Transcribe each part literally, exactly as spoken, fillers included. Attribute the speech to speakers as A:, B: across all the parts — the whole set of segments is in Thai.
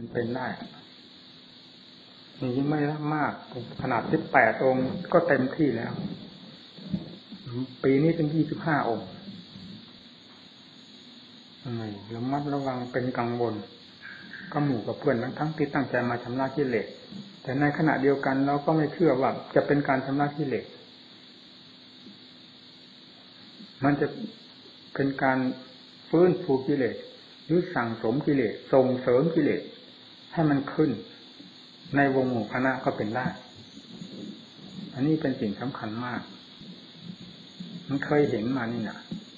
A: มันเป็นได้นี่ยิ่งไม่มากขนาดสิบแปดองค์ก็เต็มที่แล้วปีนี้เป็นยี่สิบห้าองค์ไม่ระมัดระวังเป็นกังวลก็หมู่กับเพื่อนทั้งทั้งที่ตั้งใจมาชำระกิเลสแต่ในขณะเดียวกันเราก็ไม่เชื่อว่าจะเป็นการชำระกิเลสมันจะเป็นการฟื้นฟูกิเลสหรือสั่งสมกิเลสส่งเสริมกิเลสให้มันขึ้นในวงหมู่คณะก็เป็นได้อันนี้เป็นสิ่งสำคัญมากมันเคยเห็นมานี่นะ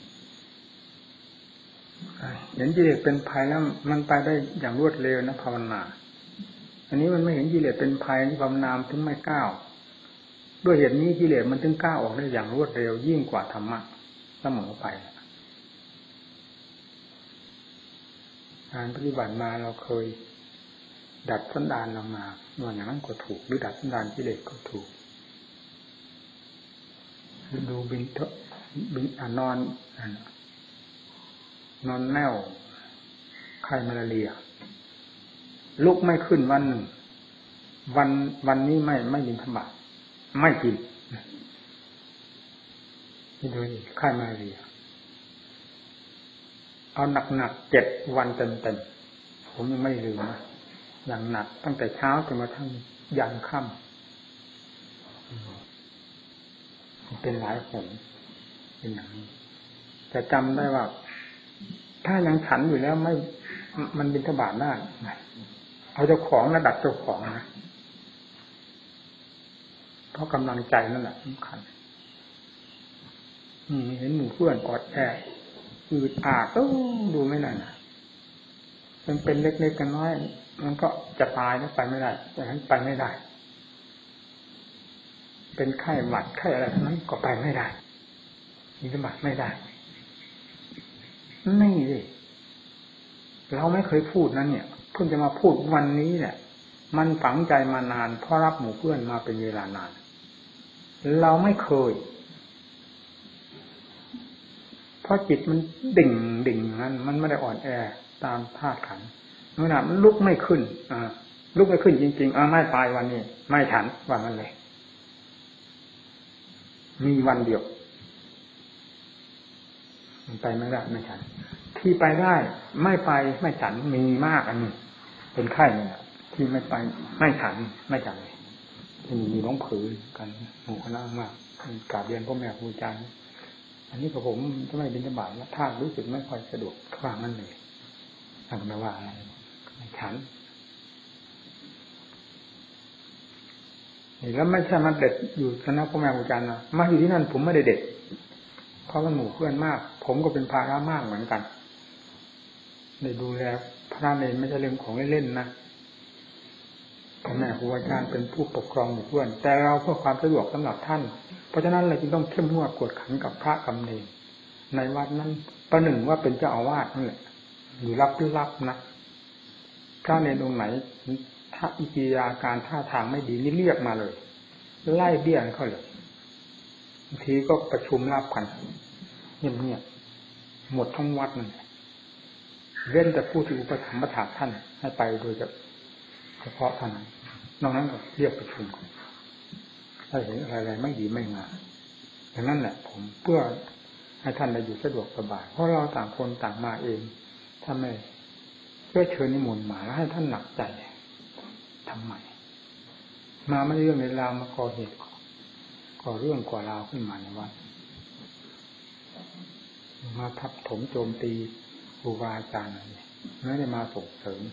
A: เห็นกิเลสเป็นภัยแล้วมันไปได้อย่างรวดเร็วนะภาวนาอันนี้มันไม่เห็นกิเลสเป็นภัยที่ภาวนาถึงไม่ก้าวด้วยเหตุนี้กิเลสมันถึงก้าวออกได้อย่างรวดเร็วยิ่งกว่าธรรมะเสมอไปการปฏิบัติมาเราเคยดัดสันดานเรามาว่าอย่างนั้นก็ถูกหรือดัดสันดานกิเลสก็ถูกดูบินเถอะบินนอนนอนแน่วไข้มาลาเรียลุกไม่ขึ้นวันหนึ่งวันวันนี้ไม่ไม่บินธบาตไม่กินนี่ดูดิไข้มาลาเรียเอาหนักๆเจ็ดวันเต็มๆผมยังไม่ลืมนะอย่างหนักตั้งแต่เช้าจนมาทั้งยันค่ำเป็นหลายผลเป็นอย่างนี้แต่จำได้ว่าถ้ายังฉันอยู่แล้วไม่มันบิณฑบาตได้เอาเจ้าของระดับเจ้าของนะเพราะกำลังใจนั่นแหละสำคัญเห็นหมู่เพื่อนกอดแอบอืดอาดต้องดูไม่ได้นะมันเป็นเล็กๆกันน้อยมันก็จะตายแล้วไปไม่ได้แต่นั้นไปไม่ได้เป็นไข้หวัดไข้อะไรทั้งนั้นก็ไปไม่ได้บิณฑบาตไม่ได้นี่สิเราไม่เคยพูดนั้นเนี่ยเพิ่งจะมาพูดวันนี้เนี่ยมันฝังใจมานานเพราะรับหมู่เพื่อนมาเป็นเวลานานเราไม่เคยเพราะจิตมันดิ่งดิ่งนั้นมันไม่ได้อ่อนแอตามธาตุขันธ์เมื่อนั้นมันลุกไม่ขึ้นอ่าลุกไม่ขึ้นจริงๆอ่าไม่ตายวันนี้ไม่ฉันว่างั้นเลยมีวันเดียวมันไปไม่ได้ไม่ฉันที่ไปได้ไม่ไปไม่ฉันมีมากอันนี้เป็นไข้เนี่ยที่ไม่ไปไม่ฉันไม่ฉันเลยที่มีน้องผือกันหมู่คณะมากกราบเรียนพ่อแม่ครูอาจารย์อันนี้กับผมจะไม่บิณฑบาตแล้วท่ารู้สึกไม่ค่อยสะดวกคว้างนั่นเลยท่านไม่ว่าอะไรไม่ฉันแล้วไม่ใช่มาเด็ดอยู่คณะพ่อแม่ครูอาจารย์นะมาอยู่ที่นั่นผมไม่ได้เด็ดเพราะมันหมู่เพื่อนมากผมก็เป็นภาระมากเหมือนกันได้ดูแลพระเนรไม่ใช่เรื่องของเล่นๆนะพ่อแม่ครูอาจารย์เป็นผู้ปกครองหมู่เพื่อนแต่เราเพื่อความสะดวกสำหรับท่านเพราะฉะนั้นเราจึงต้องเข้มงวดกวดขันกับพระกับเนรในวัดนั้นประหนึ่งว่าเป็นเจ้าอาวาสนั่นแหละอยู่รับรับนะพระเนรองค์ไหนถ้าอิกิริยาการท่าทางไม่ดีนี่เรียกมาเลยไล่เบี้ยนเขาเลยบางทีก็ประชุมรับกันเงียบๆหมดทั้งวัดนั่นเว้นแต่ผู้ที่อุปถัมภ์ประทานท่านให้ไปโดยเฉพาะท่านนอกนั้นก็เรียกประชุมถ้าเห็นอะไรๆไม่ดีไม่งามดังนั้นแหละผมเพื่อให้ท่านได้อยู่สะดวกสบายเพราะเราต่างคนต่างมาเองถ้าไม่เพื่อเชิญนิมนต์มาแล้วให้ท่านหนักใจทำไมมาไม่เรื่องในราวมาก่อเหตุก่อเรื่องก่อราวขึ้นมาในวัดมาทับถมโจมตีครูบาอาจารย์อะไรไม่ได้มาส่งเสริม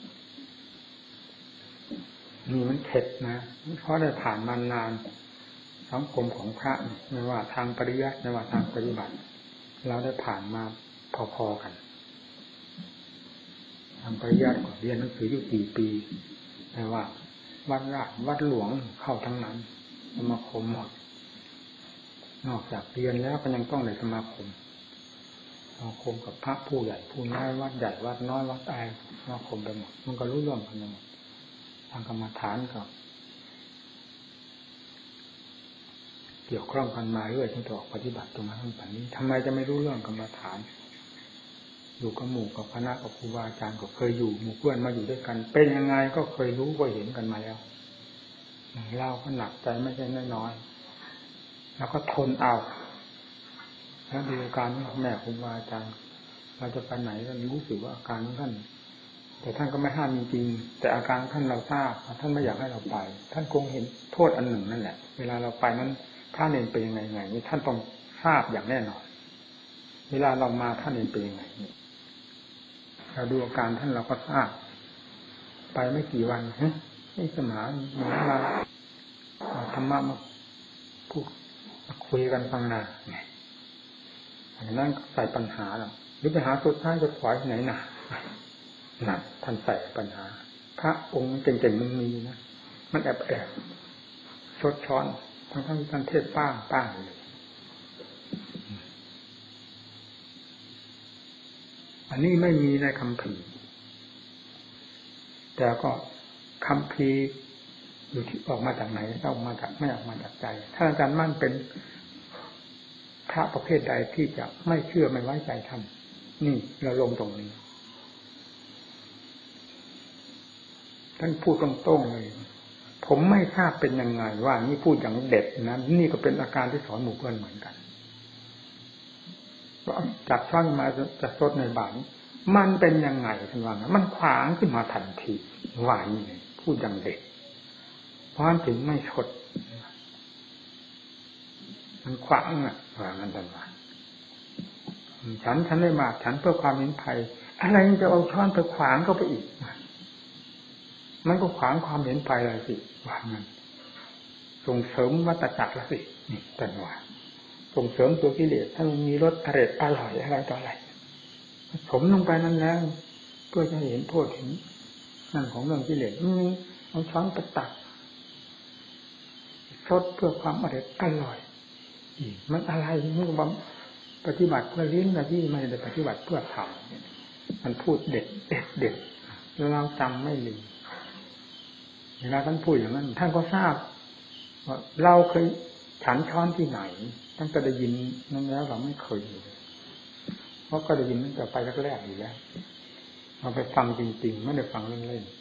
A: นี่มันเข็ดนะเพราะได้ผ่านมานานสังคมของพระไม่ว่าทางปริยัติไม่ว่าทางปฏิบัติเราได้ผ่านมาพอๆกันทางปริยัติก็เรียนหนังสืออยู่กี่ปีไม่ว่าวัดราชวัดหลวงเข้าทั้งนั้นสมาคมหมดนอกจากเรียนแล้วก็ยังต้องในสมาคมสมาคมกับพระผู้ใหญ่ผู้น้อยวัดใหญ่วัดน้อยวัดใต้สมาคมไปหมดมันก็รู้เรื่องกันหมดทางกรรมฐานก็เกี่ยวข้องกันมาเรื่อยจนถึงออกปฏิบัติตรงนั้นตรงนี้ทำไมจะไม่รู้เรื่องกรรมฐานอยู่กับหมู่กับคณะกับครูบาอาจารย์ก็เคยอยู่หมู่เพื่อนมาอยู่ด้วยกันเป็นยังไงก็เคยรู้ก็เห็นกันมาแล้วเราก็หนักใจไม่ใช่น้อยๆแล้วก็ทนเอาแล้วดูอาการของแม่ครูบาอาจารย์เราจะไปไหนก็รู้สึกว่าอาการของท่านแต่ท่านก็ไม่ห้ามจริงๆแต่อาการท่านเราทราบท่านไม่อยากให้เราไปท่านคงเห็นโทษอันหนึ่งนั่นแหละเวลาเราไปนั้นท่านเองเป็นยังไงไงนี่ท่านต้องทราบอย่างแน่นอนเวลาเรามาท่านเองเป็นยังไงเราดูอาการท่านเราก็ทราบไปไม่กี่วันฮะนี่สมานเหมือนมาธรรมะมาพูดมาคุยกันฟังนาอย่างนั้นใส่ปัญหาหรอหรือไปหาสุดท้ายจะถอยไหนหนาหนักท่านใส่ปัญหาพระองค์เก่งๆมันมีนะมันแอบแอบชดช้อนทั้งทั้งท่านเทศป้างป้างเลยอันนี้ไม่มีในคัมภีร์แต่ก็คัมภีร์อยู่ที่ออกมาจากไหนออกมาจากไม่ออกมาจากใจถ้าอาจารย์มั่นเป็นพระประเภทใดที่จะไม่เชื่อไม่ไว้ใจท่านนี่เราลงตรงนี้ท่านพูดตรงๆเลยผมไม่ทราบเป็นยังไงว่านี่พูดอย่างเด็ดนะนี่ก็เป็นอาการที่สอนหมู่เพื่อนเหมือนกันจากช่างมาจะซดในบาตรมันเป็นยังไงท่านว่าไงมันขวางขึ้นมาทันทีว่านี่เลยพูดอย่างเด็ดเพราะฉะนั้นถึงไม่ชดมันขวางอ่ะว่ามันทันว่าฉันฉันได้มาฉันเพื่อความเห็นภัยอะไรจะเอาช้อนไปขวางก็ไปอีกมันก็ขวางความเห็นภัยเลยสิว่ามันส่งเสริมวัฏจักรละสินี่ท่านว่าส่งเสริมตัวกิเลสถ้ามันมีรสอร่อยอร่อยอะไรต่ออะไรผมลงไปนั้นแล้วเพื่อจะเห็นโทษเห็นนั่นของเรื่องกิเลสเอาช้อนไปตักชดเพื่อความอร่อยอร่อยมันอะไรมันก็ปฏิบัติเพื่อลิ้นนะที่ไม่ได้ปฏิบัติเพื่อทำมันพูดเด็ดเด็ดเด็ดแล้วเราจำไม่ลืมเวลาท่านพูดอย่างนั้นท่านก็ทราบว่าเราเคยฉันช้อนที่ไหนตั้งแต่ได้ยินนั้นแล้วเราไม่เคยเลยเพราะก็ได้ยินตั้งแต่ไปแรกๆอยู่แล้วเราไปฟังจริงๆไม่ได้ฟังเล่น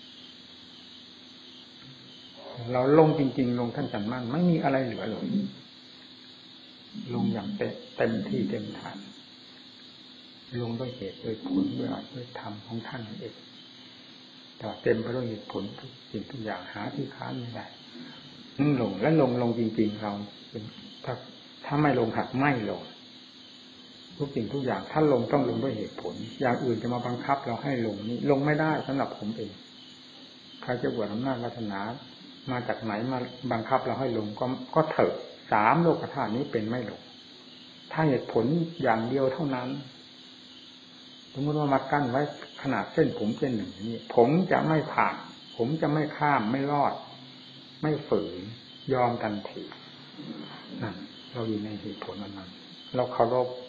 A: ๆเราลงจริงๆลงท่านฉันมั่นไม่มีอะไรเหลือเลยลงอย่างเต็มที่เต็มฐานลงด้วยเหตุด้วยผลด้วยอัตด้วยธรรมของท่านเองแต่เต็มไปด้วยเหตุผลทุกสิ่งทุกอย่างหาที่ค้านไม่ได้นั่นลงและลงลงจริงๆเราถ้าถ้าไม่ลงหักไม่ลงทุกสิ่งทุกอย่างถ้าลงต้องลงด้วยเหตุผลอย่างอื่นจะมาบังคับเราให้ลงนี่ลงไม่ได้สำหรับผมเองใครจะบวชอำนาจวาสนามาจากไหนมาบังคับเราให้ลงก็ก็เถอะสามโลกธาตุนี้เป็นไม่ลงถ้าเหตุผลอย่างเดียวเท่านั้นสมมติว่ามากั้นไว้ขนาดเส้นผมเส้นหนึ่งนี้ผมจะไม่ผ่านผมจะไม่ข้ามไม่รอดไม่ฝืนยอมทันทีนั่นเราอยู่ในเหตุผลนั้นเราเคารพ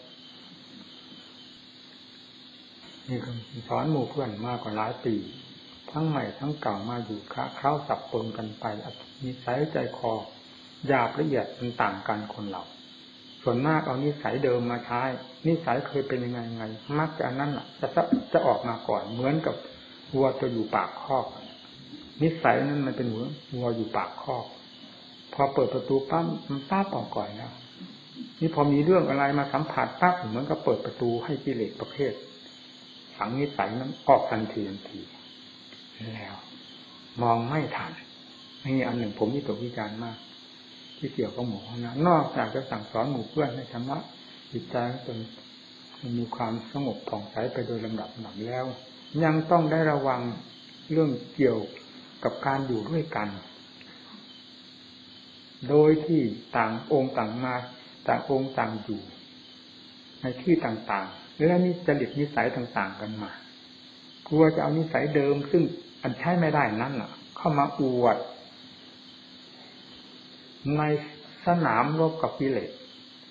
A: นี่คือสอนหมู่เพื่อนมากกว่าหลายปีทั้งใหม่ทั้งเก่ามาอยู่ค้าเข้าสับปนกันไปนิสัยใจคอหยาบละเอียดมันต่างกันคนเราส่วนมากเอานิสัยเดิมมาใช้นิสัยเคยเป็นยังไงไงมักจะอันนั้นแหละจะจะออกมาก่อนเหมือนกับวัวตัวอยู่ปากคอกนิสัยนั้นมันเป็นเหมือนวัวอยู่ปากคอกพอเปิดประตูปั๊บมันปั๊บออกก่อนแล้วนี่พอมีเรื่องอะไรมาสัมผัสปั๊บเหมือนกับเปิดประตูให้กิเลสประเภทฝังนิสัยนั้นออกทันทีทันทีแล้วมองไม่ทันนี่อันหนึ่งผมนี่ตกวิจารณ์มากที่เกี่ยวกับหมู่นะนอกจากจะสั่งสอนหมู่เพื่อนให้ชำระจิตใจจนมีความสงบผ่องใสไปโดยลำดับหนักแล้วยังต้องได้ระวังเรื่องเกี่ยวกับการอยู่ด้วยกันโดยที่ต่างองค์ต่างมาต่างองค์ต่างอยู่ในที่ต่างๆและนี่จริตนิสัยต่างๆกันมากลัวจะเอานิสัยเดิมซึ่งอันใช้ไม่ได้นั่นน่ะเข้ามาอวดในสนามรบกับกิเลส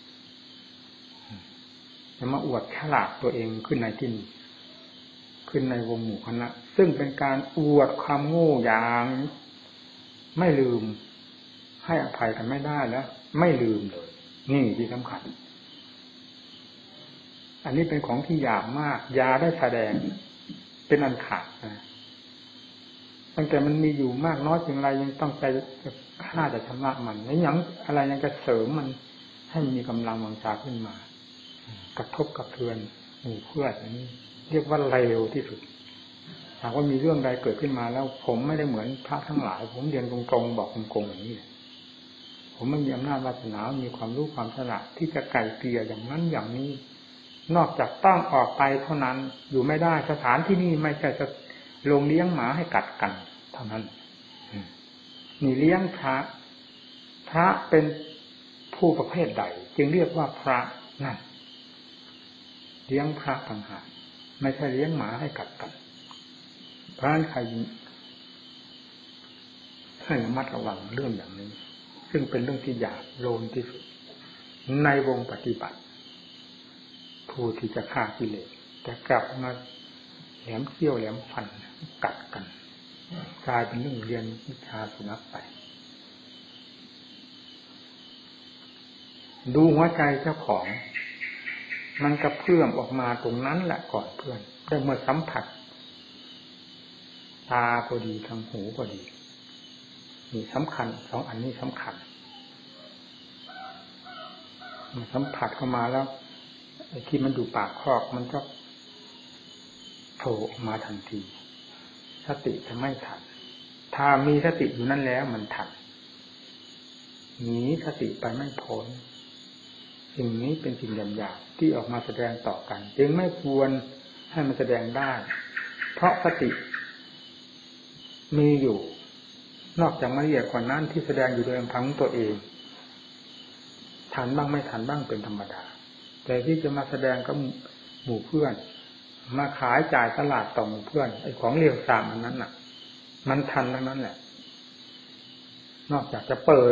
A: จะมาอวดฉลาดตัวเองขึ้นในที่นี้ขึ้นในวงหมู่คณะซึ่งเป็นการอวดความโง่อย่างไม่ลืมให้อภัยกันไม่ได้แล้วไม่ลืมเลยนี่ที่สำคัญอันนี้เป็นของที่หยาบมากยาได้แสดงเป็นอันขาดนะตั้งแต่มันมีอยู่มากน้อยเพียงไรยังต้องไปฆ่าจะชำระมันแล้วยังอะไรยังจะเสริมมันให้มีกำลังวังชาขึ้นมากระทบกระเทือนหมู่เพื่อนนี้เรียกว่าเลวที่สุดหากว่ามีเรื่องใดเกิดขึ้นมาแล้วผมไม่ได้เหมือนพระทั้งหลายผมเรียนตรงๆบอกตรงๆอย่างนี้ผมไม่มีอำนาจวาสนามีความรู้ความฉลาดที่จะไกล่เกลี่ยอย่างนั้นอย่างนี้นอกจากต้องออกไปเท่านั้นอยู่ไม่ได้สถานที่นี่ไม่ใช่จะลงเลี้ยงหมาให้กัดกันเท่านั้นนี่เลี้ยงพระพระเป็นผู้ประเภทใดจึงเรียกว่าพระนั่นเลี้ยงพระต่างหากไม่ใช่เลี้ยงหมาให้กัดกันเพราะฉะนั้นใครให้ระมัดระวังเรื่องอย่างนี้ซึ่งเป็นเรื่องที่หยาบโลนที่สุดในวงปฏิบัติผู้ที่จะฆ่ากิเลสแต่กลับมาแหลมเขี้ยวแหลมฟันกัดกันกลายเป็นเรื่องเรียนวิชาสุนัขไปดูหัวใจเจ้าของมันกระเพื่อมออกมาตรงนั้นแหละก่อนเพื่อนได้เมื่อสัมผัสตาก็ดีทางหูก็ดีนี่สำคัญสองอันนี้สำคัญมันสัมผัสเข้ามาแล้วไอ้ที่มันอยู่ปากคอกมันก็โผล่ออกมาทันทีสติจะไม่ทันถ้ามีสติอยู่นั่นแล้วมันทันหนีสติไปไม่พ้นสิ่งนี้เป็นสิ่งหยาบๆที่ออกมาแสดงต่อกันจึงไม่ควรให้มันแสดงได้เพราะสติมีอยู่นอกจากละเอียดกว่านั้นที่แสดงอยู่โดยลำพังตัวเองทันบ้างไม่ทันบ้างเป็นธรรมดาแต่ที่จะมาแสดงกับหมู่เพื่อนมาขายจ่ายตลาดต่อหมู่เพื่อนไอ้ของเลี้ยวสามอันนั้นน่ะมันทันทั้งนั้นแหละนอกจากจะเปิด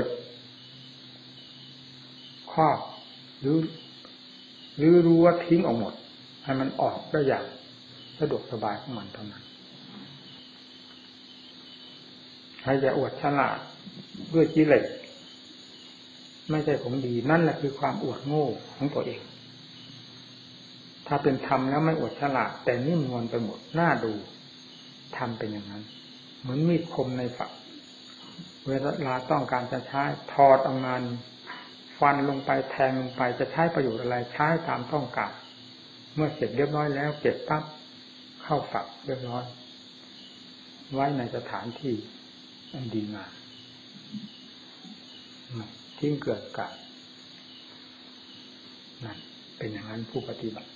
A: ข้อหรือหรือรู้ว่าทิ้งออกหมดให้มันออกได้อย่างสะดวกสบายของมันเท่านั้นให้จะอวดฉลาดด้วยกิเลสไม่ใช่ของดีนั่นแหละคือความอวดโง่ของตัวเองถ้าเป็นธรรมแล้วไม่อวดฉลาดแต่นิ่มนวลไปหมดน่าดูทำเป็นอย่างนั้นเหมือนมีดคมในฝักเวลาต้องการจะใช้ถอดออกมาฟันลงไปแทงลงไปจะใช้ประโยชน์อะไรใช้ตามต้องการเมื่อเสร็จเรียบร้อยแล้วเก็บปั๊บเข้าฝักเรียบร้อยไว้ในสถานที่อันดีงามทิ้งเกิดกาดนั่นเป็นอย่างนั้นผู้ปฏิบัติ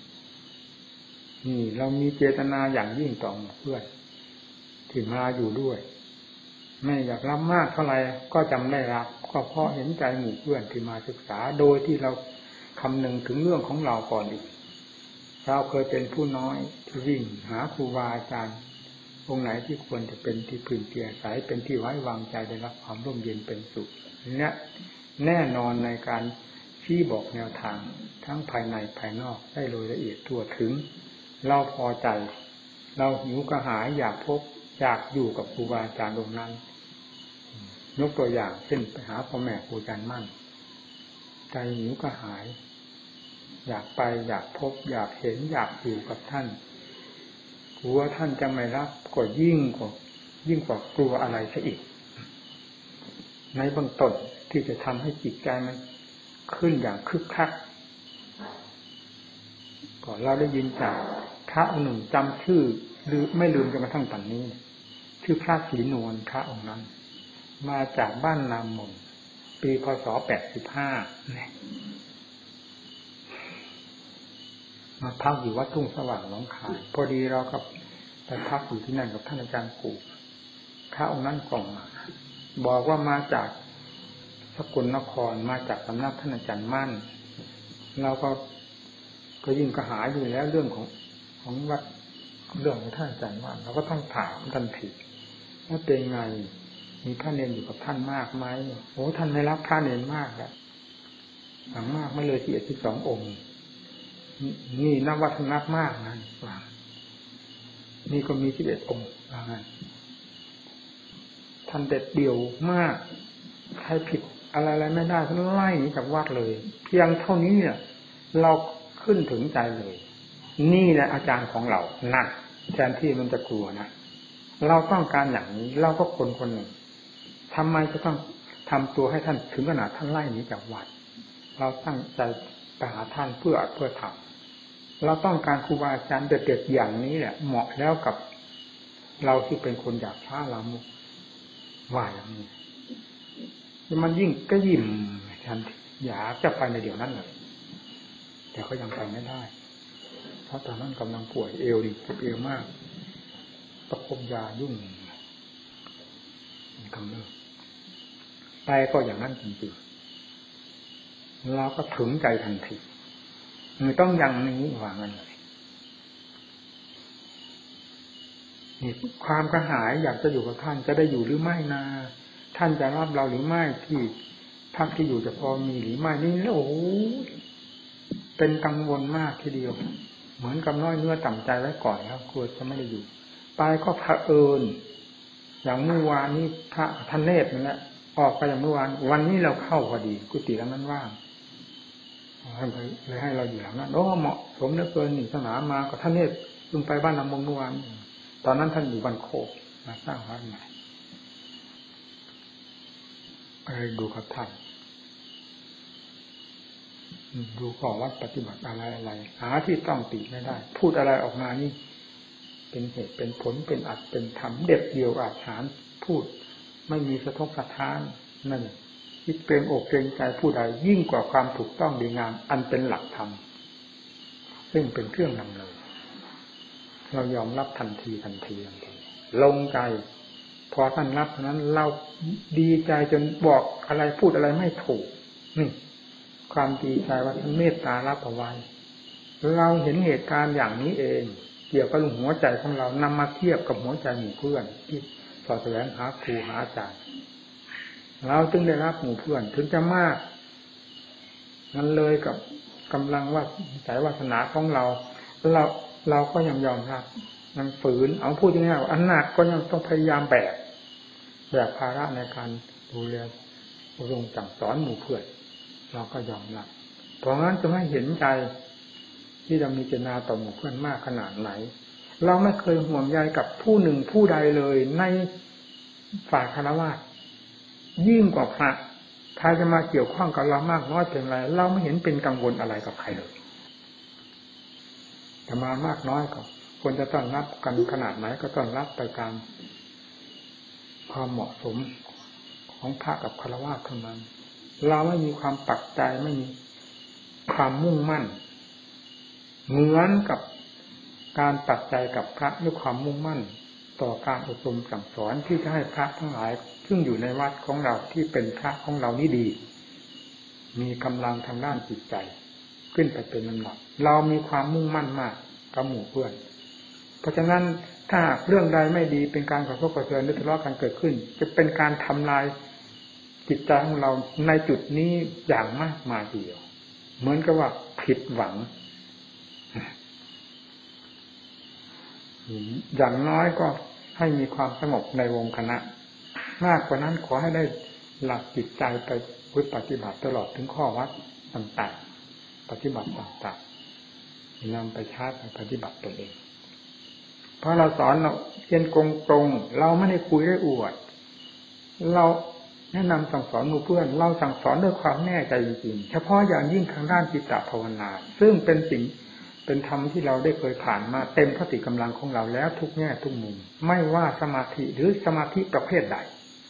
A: นี่เรามีเจตนาอย่างยิ่งต่อเพื่อนที่มาอยู่ด้วยไม่อยากรับมากเท่าไหร่ก็จำได้รับก็เพราะเห็นใจหมู่เพื่อนที่มาศึกษาโดยที่เราคำนึงถึงเรื่องของเราก่อนอีกเราเคยเป็นผู้น้อยที่วิ่งหาครูบาอาจารย์องค์ไหนที่ควรจะเป็นที่พึ่งที่อาศัยเป็นที่ไว้วางใจได้รับความร่มเย็นเป็นสุขเนี่ยแน่นอนในการชี้บอกแนวทางทั้งภายในภายนอกได้โดยละเอียดทั่วถึงเราพอใจเราหิวกระหายอยากพบอยากอยู่กับครูบาอาจารย์ตรงนั้นยกตัวอย่างเช่นไปหาพ่อแม่ครูอาจารย์มั่นใจหิวกระหายอยากไปอยากพบอยากเห็นอยากอยู่กับท่านกลัวท่านจะไม่รับก็ยิ่งกว่ายิ่งกว่ากลัวอะไรซะอีกในเบื้องต้นที่จะทำให้จิตใจมันขึ้นอย่างคึกคักก่อนเราได้ยินจากพระองค์หนึ่งจำชื่อหรือไม่ลืมจนกระทั่งปัจจุบันนี้ชื่อพระศรีนวลพระองค์นั้นมาจากบ้านนามมนปีพศแปดสิบห้าเนี่ยมาพักอยู่วัดทุ่งสว่างหนองคายพอดีเรากับไปพักอยู่ที่นั่นกับท่านอาจารย์กูพระองค์นั้นกล่องมาบอกว่ามาจากสกลนครมาจากสำนักท่านอาจารย์มั่นเราก็ก็ยิ่งกระหายอยู่แล้วเรื่องของของวัดเรื่องของท่านอาจารย์มั่นเราก็ต้องถามทันทีว่าเป็นไงมีพระเนรอยู่กับท่านมากไหมโอ้ท่านไม่รับพระเนรมากแล้วสั่งมากไม่เลยที่เอ็ดที่สององค์นี่นับว่าท่านนับมากนะว่านี่ก็มีสิบเอ็ดองค์ว่างั้นท่านเด็ดเดี่ยวมากใครผิดอะไรอะไรไม่ได้ท่านไล่จากวัดเลยเพียงเท่านี้เนี่ยเราเคขึ้นถึงใจเลยนี่แหละอาจารย์ของเรานั่นแทนที่มันจะกลัวนะเราต้องการอย่างนี้เราก็คนคนหนึ่งทำไมจะต้องทำตัวให้ท่านถึงขนาดท่านไล่หนีจากวัดเราตั้งใจไปหาท่านเพื่อเพื่อทำเราต้องการครูบาอาจารย์เด็ดๆอย่างนี้แหละเหมาะแล้วกับเราที่เป็นคนอยากช้าละมุกว่าอย่างนี้มันยิ่งก็ยิ่มทันทีอยากจะไปในเดี๋ยวนั้นเลยแต่ก็ยังไปไม่ได้เพราะตอนนั้นกำลังป่วยเอวดิเจ็บเอวมากประคบยายุ่งกำเริบไปก็อย่างนั้นจริงๆเราก็ถึงใจทันทีมันต้องอย่างนี้วางกันเลยนี่ความกระหายอยากจะอยู่กับท่านจะได้อยู่หรือไม่นะท่านจะรับเราหรือไม่ที่พักที่อยู่จะพอมีหรือไม่นี่โอ้โหเป็นกังวลมากทีเดียวเหมือนกับน้อยเนื้อต่ำใจไว้ก่อนแล้วกลัวจะไม่ได้อยู่ไปก็เผอิญอย่างเมื่อวานนี้พระท่านเนตรนั่นแหละออกไปอย่างเมื่อวานวันนี้เราเข้าพอดีกุฏิหลังนั้นว่างเลยให้เราอยู่หลังนั้นโอ้เหมาะสมเหลือเกินนี่สนามมากับท่านเนตรลงไปบ้านลำมงเมื่อวานตอนนั้นท่านอยู่บ้านโคกมาสร้างวัดใหม่ไปดูกับท่านดูข้อวัดปฏิบัติอะไรอะไรหาที่ต้องติไม่ได้พูดอะไรออกมานี่เป็นเหตุเป็นผลเป็นอัดเป็นธรรมเด็ดเดียวอาจหารพูดไม่มีสะทกสะท้านนั่นคิดเกรงอกเกรงใจผู้ใดยิ่งกว่าความถูกต้องดีงามอันเป็นหลักธรรมซึ่งเป็นเครื่องนำเลยเรายอมรับทันทีทันทีทันทีลงใจพอท่านรับนั้นเราดีใจจนบอกอะไรพูดอะไรไม่ถูกนี่ความดีใจว่าท่านเมตตารับเอาไว้เราเห็นเหตุการณ์อย่างนี้เองเกี่ยวกับหัวใจของเรานำมาเทียบกับหัวใจหมู่เพื่อนที่สอดแสวงหาครูหาอาจารย์เราจึงได้รับหมู่เพื่อนถึงจะมากนั้นเลยกับกำลังว่าสายวาสนาของเราเราเราก็ยังยอมรับยังฝืนเอาพูดง่ายๆว่าอันหนักก็ยังต้องพยายามแบกแบกภาระในการดูแลอบรมสั่งสอนหมู่เพื่อนเราก็ยอมรับเพราะงั้นจะไม่เห็นใจที่เรามีเจตนาต่อหมู่เพื่อนมากขนาดไหนเราไม่เคยห่วงใยกับผู้หนึ่งผู้ใดเลยในฝ่ายฆราวาสยิ่งกว่าพระใครจะมาเกี่ยวข้องกับเรามากน้อยเพียงไรเราไม่เห็นเป็นกังวลอะไรกับใครเลยจะมามากน้อยก็ควรจะต้อนรับกันขนาดไหนก็ต้อนรับไปตามความเหมาะสมของพระกับฆราวาสเท่านั้นเราไม่มีความปักใจไม่มีความมุ่งมั่นเหมือนกับการปักใจกับพระด้วยความมุ่งมั่นต่อการอบรมสั่งสอนที่จะให้พระทั้งหลายซึ่งอยู่ในวัดของเราที่เป็นพระของเรานี่ดีมีกำลังทางด้านจิตใจขึ้นไปเป็นลำดับเรามีความมุ่งมั่นมากกับหมู่เพื่อนเพราะฉะนั้นถ้าเรื่องใดไม่ดีเป็นการกระทบกระเทือนหรือทะเลาะกันเกิดขึ้นจะเป็นการทำลายจิตใจของเราในจุดนี้อย่างมากมายทีเดียวเหมือนกับว่าผิดหวังอย่างน้อยก็ให้มีความสงบในวงคณะมากกว่านั้นขอให้ได้หลักจิตใจไปปฏิบัติตลอดถึงข้อวัดต่างๆปฏิบัติต่างๆนำไปใช้ไปปฏิบัติตนเองเพราะเราสอนเราเรียนตรงๆเราไม่ได้คุยได้อวดเราแนะนำสั่งสอนหมู่เพื่อนเราสั่งสอนด้วยความแน่ใจจริงๆเฉพาะอย่างยิ่งทางด้านจิตตภาวนาซึ่งเป็นสิ่งเป็นธรรมที่เราได้เคยผ่านมาเต็มพติกำลังของเราแล้วทุกแง่ทุกมุมไม่ว่าสมาธิหรือสมาธิประเภทใด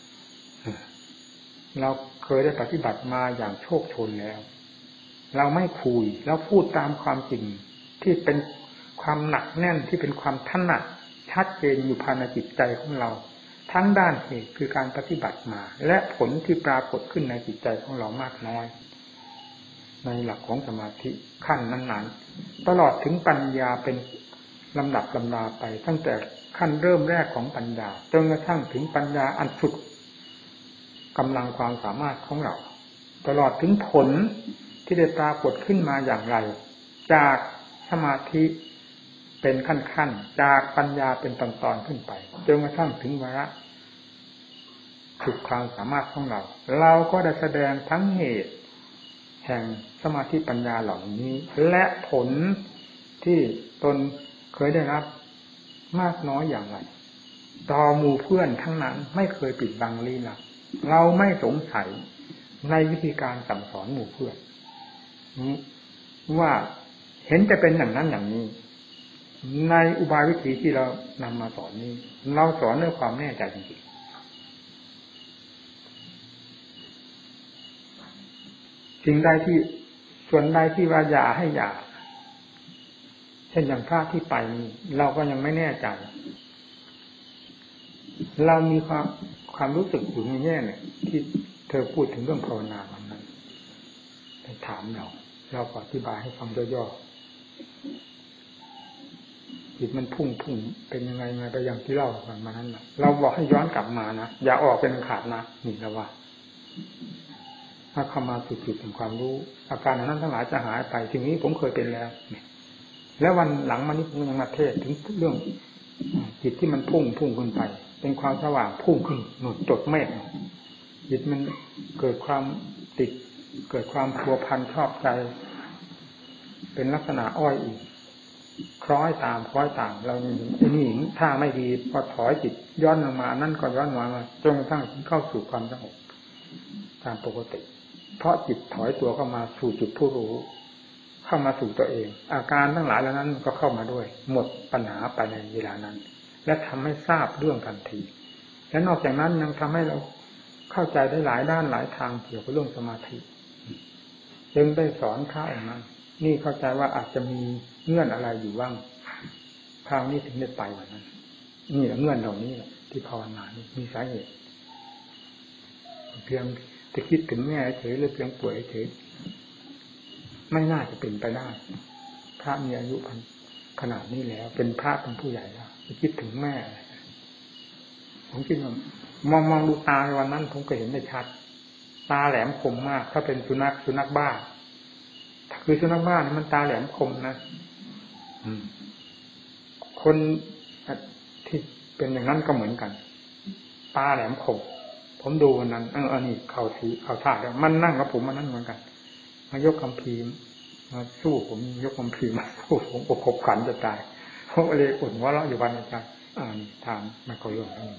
A: เราเคยได้ปฏิบัติมาอย่างโชคโชนแล้วเราไม่คุยแล้วพูดตามความจริงที่เป็นความหนักแน่นที่เป็นความถนัดชัดเจนอยู่ภายในจิตใจของเราทั้งด้านเหตุคือการปฏิบัติมาและผลที่ปรากฏขึ้นในจิตใจของเรามากน้อยในหลักของสมาธิขั้นนั้นๆตลอดถึงปัญญาเป็นลำดับลำดาไปตั้งแต่ขั้นเริ่มแรกของปัญญาจนกระทั่งถึงปัญญาอันสุดกำลังความสามารถของเราตลอดถึงผลที่ได้ปรากฏขึ้นมาอย่างไรจากสมาธิเป็นขั้นๆจากปัญญาเป็นตอนๆขึ้นไปจนกระทั่งถึงวาระสุดความสามารถของเราเราก็ได้แสดงทั้งเหตุแห่งสมาธิปัญญาเหล่านี้และผลที่ตนเคยได้รับมากน้อยอย่างไรต่อหมู่เพื่อนทั้งนั้นไม่เคยปิดบังลี้ลับเราไม่สงสัยในวิธีการสั่งสอนหมู่เพื่อนนี้ว่าเห็นจะเป็นอย่างนั้นอย่างนี้ในอุบายวิธีที่เรานำมาสอนนี้เราสอนด้วยความแน่ใจจริงๆสิ่งใดที่ส่วนใดที่ว่าอย่าให้อย่าเช่นอย่างพระที่ไปนี้เราก็ยังไม่แน่ใจเรามีความความรู้สึกอยู่ในแง่เนี่ยที่เธอพูดถึงเรื่องภาวนาวันนั้นไปถามเราเราก็อธิบายให้ฟังย่อๆจิตมันพุ่งพุ่งเป็นยังไงไงไปอย่างที่เล่ากันมานั้นนะเราบอกให้ย้อนกลับมานะอย่าออกเป็นขาดนะนี่นะว่าถ้าเข้ามาสู่จุดของความรู้อาการนั้นทั้งหลายจะหายไปสิ่งนี้ผมเคยเป็นแล้วแล้ววันหลังมานี้ผมยังมาเทศถึงเรื่องจิตที่มันพุ่งพุ่งขึ้นไปเป็นความสว่างพุ่งขึ้นหนุนจดเมฆจิตมันเกิดความติดเกิดความพัวพันชอบใจเป็นลักษณะอ้อยอีกคล้อยตามคล้อยตามเราไอ้นี่ถ้าไม่ดีพอถอยจิตย้อนลงมานั่นก็ย้อนมาจนกระทั่งเข้าสู่ความสงบตามปกติเพราะจิตถอยตัวเข้ามาสู่จุดผู้รู้เข้ามาสู่ตัวเองอาการทั้งหลายเหล่านั้นก็เข้ามาด้วยหมดปัญหาไปในเวลานั้นและทำให้ทราบเรื่องทันทีและนอกจากนั้นยังทำให้เราเข้าใจได้หลายด้านหลายทางเกี่ยวกับเรื่องสมาธิจึงได้สอนพระองค์นั้นนี่เข้าใจว่าอาจจะมีเงื่อนอะไรอยู่บ้างคราวนี้ถึงได้ไปวันนั้นนี่แหละเงื่อนเหล่านี้ที่ภาวนานี่มีสาเหตุเพียงจะคิดถึงแง่เฉยหรือเพียงป่วยเฉยไม่น่าจะเป็นไปได้พระมีอายุขนาดนี้แล้วเป็นพระเป็นผู้ใหญ่แล้วจะคิดถึงแม่ผมคิดว่ามองมองดูตาในวันนั้นผมก็เห็นได้ชัดตาแหลมคมมากถ้าเป็นสุนัขสุนัขบ้าคือสุนัขบ้านี่มันตาแหลมคมนะคนที่เป็นอย่างนั้นก็เหมือนกันตาแหลมคมผมดูวันนั้นเอออันนี้เขาทีเขาท่าแล้วมันนั่งกับผมมันนั่นเหมือนกันมายกคำพีมาสู้ผมยกคำพีมาสู้ผมอกขบขันจะตายผมเลยอุ่นว่าเราอยู่วันอาจารย์อ่านี่ทางมาเขาเรื่องนี้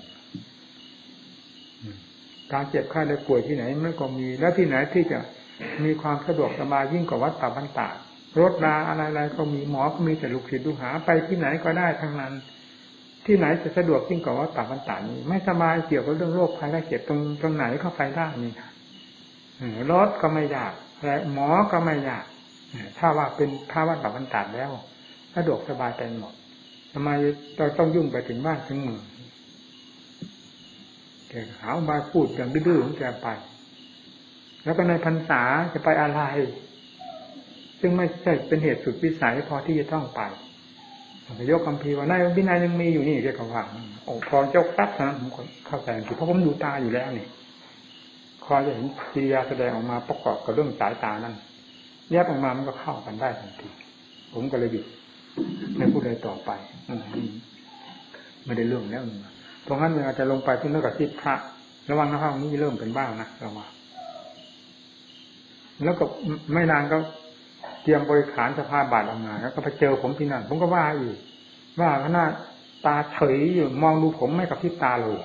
A: การเจ็บไข้ได้ป่วยที่ไหนมันก็มีแล้วที่ไหนที่จะมีความสะดวกสบายยิ่งกว่าวัดป่าบ้านตารถราอะไรๆก็มีหมอก็มีแต่ลูกศิษย์ลูกหาไปที่ไหนก็ได้ทั้งนั้นที่ไหนจะสะดวกยิ่งกว่าวัดป่าบ้านตานี้ไม่สบายเกี่ยวกับเรื่องโรคภัยไข้เจ็บตรงตรงไหนเข้าไปได้นี่รถก็ไม่ยากและหมอก็ไม่ยากถ้าว่าเป็นภาวะป่าบ้านตาแล้วสะดวกสบายไปหมดทำไมเราต้องยุ่งไปถึงบ้านถึงเมืองแกหามาพูดอย่างดื้อๆของแกไปแล้วก็ในพรรษาจะไปอะไรซึ่งไม่ใช่เป็นเหตุสุดวิสัยพอที่จะต้องไปยกคำพีว่าในวินัยยังมีอยู่นี่เรียกว่าโอ้พอยกปั๊บนะผมเข้าใจผิดเพราะผมดูตาอยู่แล้วนี่คอยจะเห็นกิริยาแสดงออกมาประกอบกับเรื่องสายตานั้นแยกออกมามันก็เข้ากันได้ทันทีผมก็เลยหยุดไม่พูดอะไรต่อไปไม่ได้เรื่องแล้วเพราะงั้นเวลาจะลงไปที่นักกระติบพระระวังนะห้องนี้เริ่มเป็นบ้างนะระวังแล้วก็ไม่นานก็เตรียมบริขารสภาบาทออกมาแล้วก็ไปเจอผมที่นั่นผมก็ว่าอีกว่าขนาดตาเฉยอยู่มองดูผมไม่กับที่ตาเลย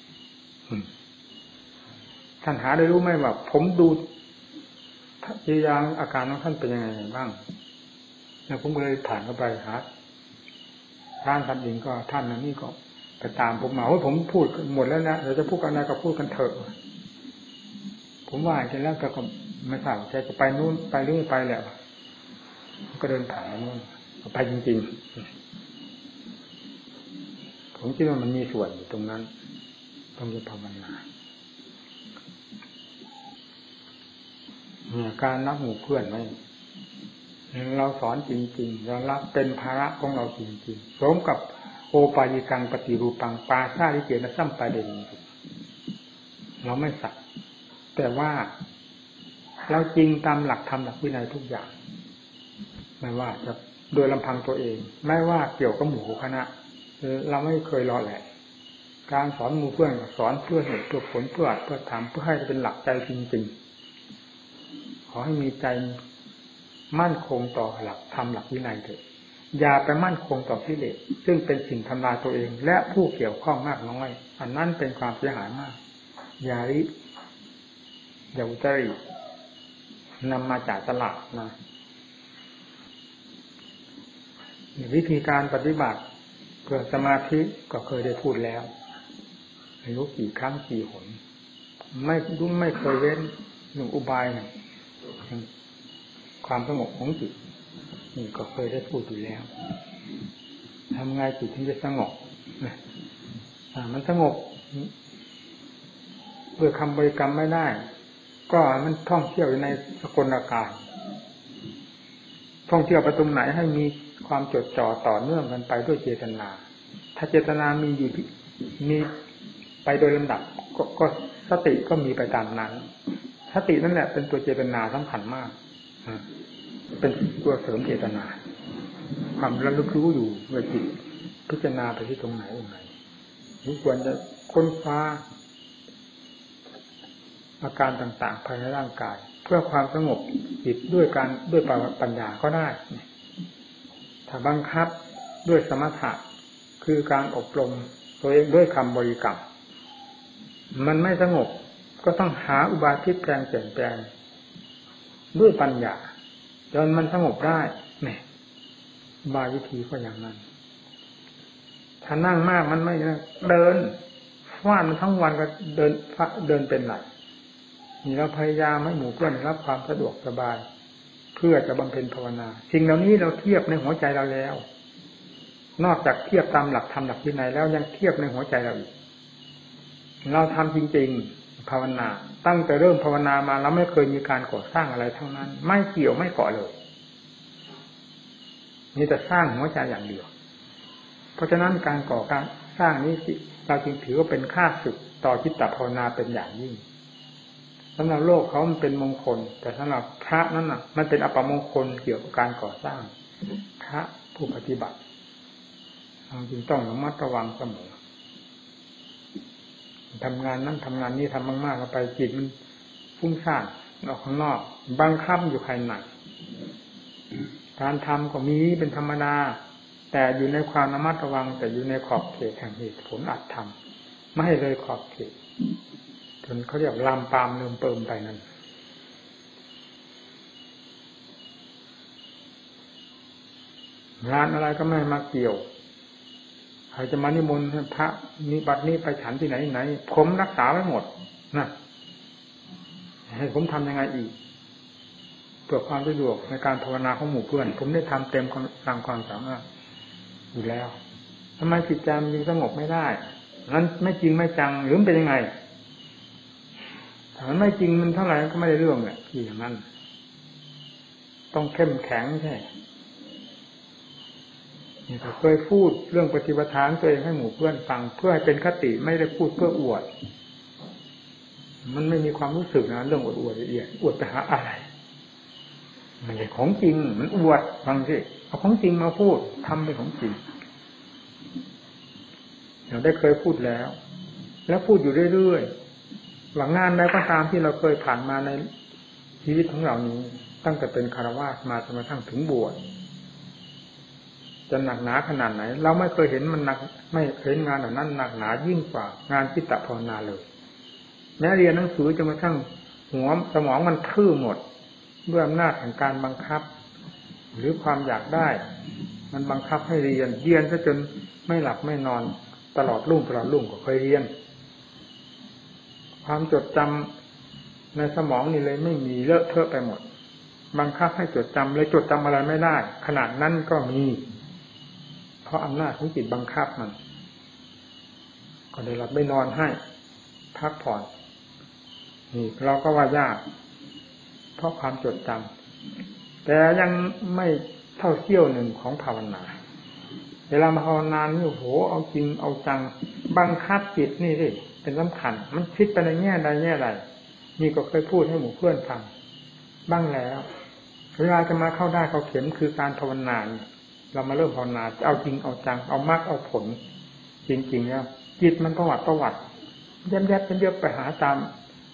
A: ท่านหาได้รู้ไหมว่าผมดูทีอย่างอาการของท่านเป็นยังไงบ้างแล้วผมก็เลยผ่านเข้าไปหาท่านท่านเองก็ท่านนั้นนี่ก็ไปตามผมมาว่าผมพูดหมดแล้วนะเราจะพูดกันอะไรก็พูดกันเถอะผมว่าจะแล้วแต่ก็ไม่ทราบใช่จะไปนู่นไปนี่ไปแหละก็เดินผ่านนู่นไปจริงๆผมคิดว่ามันมีส่วนอยู่ตรงนั้นต้องจะภาวนาเนี่ยการนับหมู่เพื่อนไหมเราสอนจริงๆเรารับเป็นภาระของเราจริงๆสมกับโอปายิกังปฏิรูปังปาชาลิเกนะซ้ำไปเด่นเราไม่สักแต่ว่าเราจริงตามหลักธรรมหลักวินัยทุกอย่างไม่ว่าจะโดยลำพังตัวเองไม่ว่าเกี่ยวกับหมู่คณะเราไม่เคยรอแหละการสอนหมู่เพื่อนสอนเพื่อเหตุเพื่อผลเพื่อเพื่อทำเพื่อให้เป็นหลักใจจริงๆอให้มีใจมั่นคงต่อหลักธรรมหลักวินัยเถิดอย่าไปมั่นคงต่อกิเลสซึ่งเป็นสิ่งทำลายตัวเองและผู้เกี่ยวข้องมากน้อยอันนั้นเป็นความเสียหายมากอย่าริอย่าอุตรินำมาจากตลาดนะวิธีการปฏิบัติเพื่อสมาธิก็เคยได้พูดแล้วไม่รู้กี่ครั้งกี่หนไม่รู้ไม่เคยเว้นหนึ่งอุบายหนึ่งความสงบของจิตนี่ก็เคยได้พูดอยู่แล้วทำไงจิตถึงจะสงบอ่ามันสงบเพื่อคำบริกรรมไม่ได้ก็มันท่องเที่ยวอยู่ในสกลอากาศท่องเที่ยวไปตรงไหนให้มีความจดจ่อต่อเนื่องกันไปด้วยเจตนาถ้าเจตนามีอยู่ที่มีไปโดยลำดับกก็สติก็มีไปตามนั้นสตินั่นแหละเป็นตัวเจตนาสำคัญมากเป็นตัวเสริมเจตนาความระลึกรู้อยู่เมื่อจิตพิจารณาไปที่ตรงไหนตรงไหนนี่ควรจะค้นคว้าอาการต่างๆภายในร่างกายเพื่อความสงบจิตด้วยการด้วยปัญญาก็ได้ถ้าบังคับด้วยสมถะคือการอบรมตัวเองด้วยคำบริกรรมมันไม่สงบก็ต้องหาอุบายพลิกแปลงเปลี่ยนแปลงด้วยปัญญาจนมันสงบได้แหมบายวิธีก็อย่างนั้นถ้านั่งมากมันไม่เดินฟาดมันทั้งวันก็เดินเดินเป็นไหลนี่เราพยายามให้หมู่เพื่อนรับความสะดวกสบายเพื่อจะบำเพ็ญภาวนาสิ่งเหล่านี้เราเทียบในหัวใจเราแล้วนอกจากเทียบตามหลักธรรมหลักวินัยแล้วยังเทียบในหัวใจเราอีกเราทำจริงๆภาวนาตั้งแต่เริ่มภาวนามาเราไม่เคยมีการก่อสร้างอะไรทั้งนั้นไม่เกี่ยวไม่เกาะเลยมีแต่สร้างหัวใจอย่างเดียวเพราะฉะนั้นการก่อการสร้างนี้เราจึงถือว่าเป็นค่าศึกต่อจิตตภาวนาเป็นอย่างยิ่งสำหรับโลกเขามันเป็นมงคลแต่สำหรับพระนั้นน่ะมันเป็นอัปมงคลเกี่ยวกับการก่อสร้างพระผู้ปฏิบัติจึงต้องระมัดระวังเสมอทำงานนั้นทำงานนี้ทำมากๆเข้าไปจิตมันฟุ้งซ่านออกข้างนอกบังคับอยู่ภายในการทำก็มีเป็นธรรมดาแต่อยู่ในความระมัดระวังแต่อยู่ในขอบเขตแห่งเหตุผลอัดทำไม่ให้เลยขอบเขตจนเขาเรียกลามปามเริ่มเปิมไปนั่นงานอะไรก็ไม่มาเกี่ยวใครจะมานิมนต์พระนิบัตินี้ไปฉันที่ไหนไหนผมรักษาไว้หมดนะให้ผมทำยังไงอีกเพื่อความสะดวกในการภาวนาของหมู่เพื่อนผมได้ทำเต็มตามความสามารถอยู่แล้วทำไมจิตใจมันยังสงบไม่ได้นั้นไม่จริงไม่จังหรือมันเป็นยังไงถ้ามันไม่จริงมันเท่าไหร่ก็ไม่ได้เรื่องแหละที่อย่างนั้นต้องเข้มแข็งใช่นี่ก็เคยพูดเรื่องปฏิบัติฐานตัวเองให้หมู่เพื่อนฟังเพื่อให้เป็นคติไม่ได้พูดเพื่ออวดมันไม่มีความรู้สึกนะเรื่องอวดอวดละเอียดอวดไปหาอะไรมันเป็นของจริงมันอวดฟังสิเอาของจริงมาพูดทำเป็นของจริงเราได้เคยพูดแล้วแล้วพูดอยู่เรื่อยๆหลังงานใดก็ตามที่เราเคยผ่านมาในชีวิตของเรานี้ตั้งแต่เป็นคฤหัสถ์มาจนกระทั่งถึงบวชจะหนักหนาขนาดไหนเราไม่เคยเห็นมันหนักไม่เห็นงานเหล่านั้นหนักหนายิ่งกว่างานจิตตภาวนาเลยแม้เรียนหนังสือจนกระทั่งหัวสมองมันทื่อหมดด้วยอำนาจแห่งการบังคับหรือความอยากได้มันบังคับให้เรียนเรียนซะจนไม่หลับไม่นอนตลอดรุ่งตลอดรุ่งก็เคยเรียนความจดจำในสมองนี่เลยไม่มีเลอะเทอะไปหมดบังคับให้จดจำเลยจดจำอะไรไม่ได้ขนาดนั้นก็มีเพราะอำนาจของจิตบังคับมันก็ได้หลับไม่นอนให้พักผ่อนนี่เราก็ว่ายากเพราะความจดจำแต่ยังไม่เท่าเสี้ยวหนึ่งของภาวนาเวลามาภาวนานี่โอ้โหเอาจริงเอาจังบังคับจิตนี่สิเป็นสำคัญมันคิดไปในแง่ใดแง่ใดนี่ก็เคยพูดให้หมู่เพื่อนฟังบ้างแล้วเวลาจะมาเข้าได้เข้าเข็มคือการภาวนาเรามาเริ่มภาวนาเอาจริงเอาจังเอามรรคเอาผลจริงๆแล้วจิตมันประวัติประวัติแยบๆเป็นเยอะไปหาตาม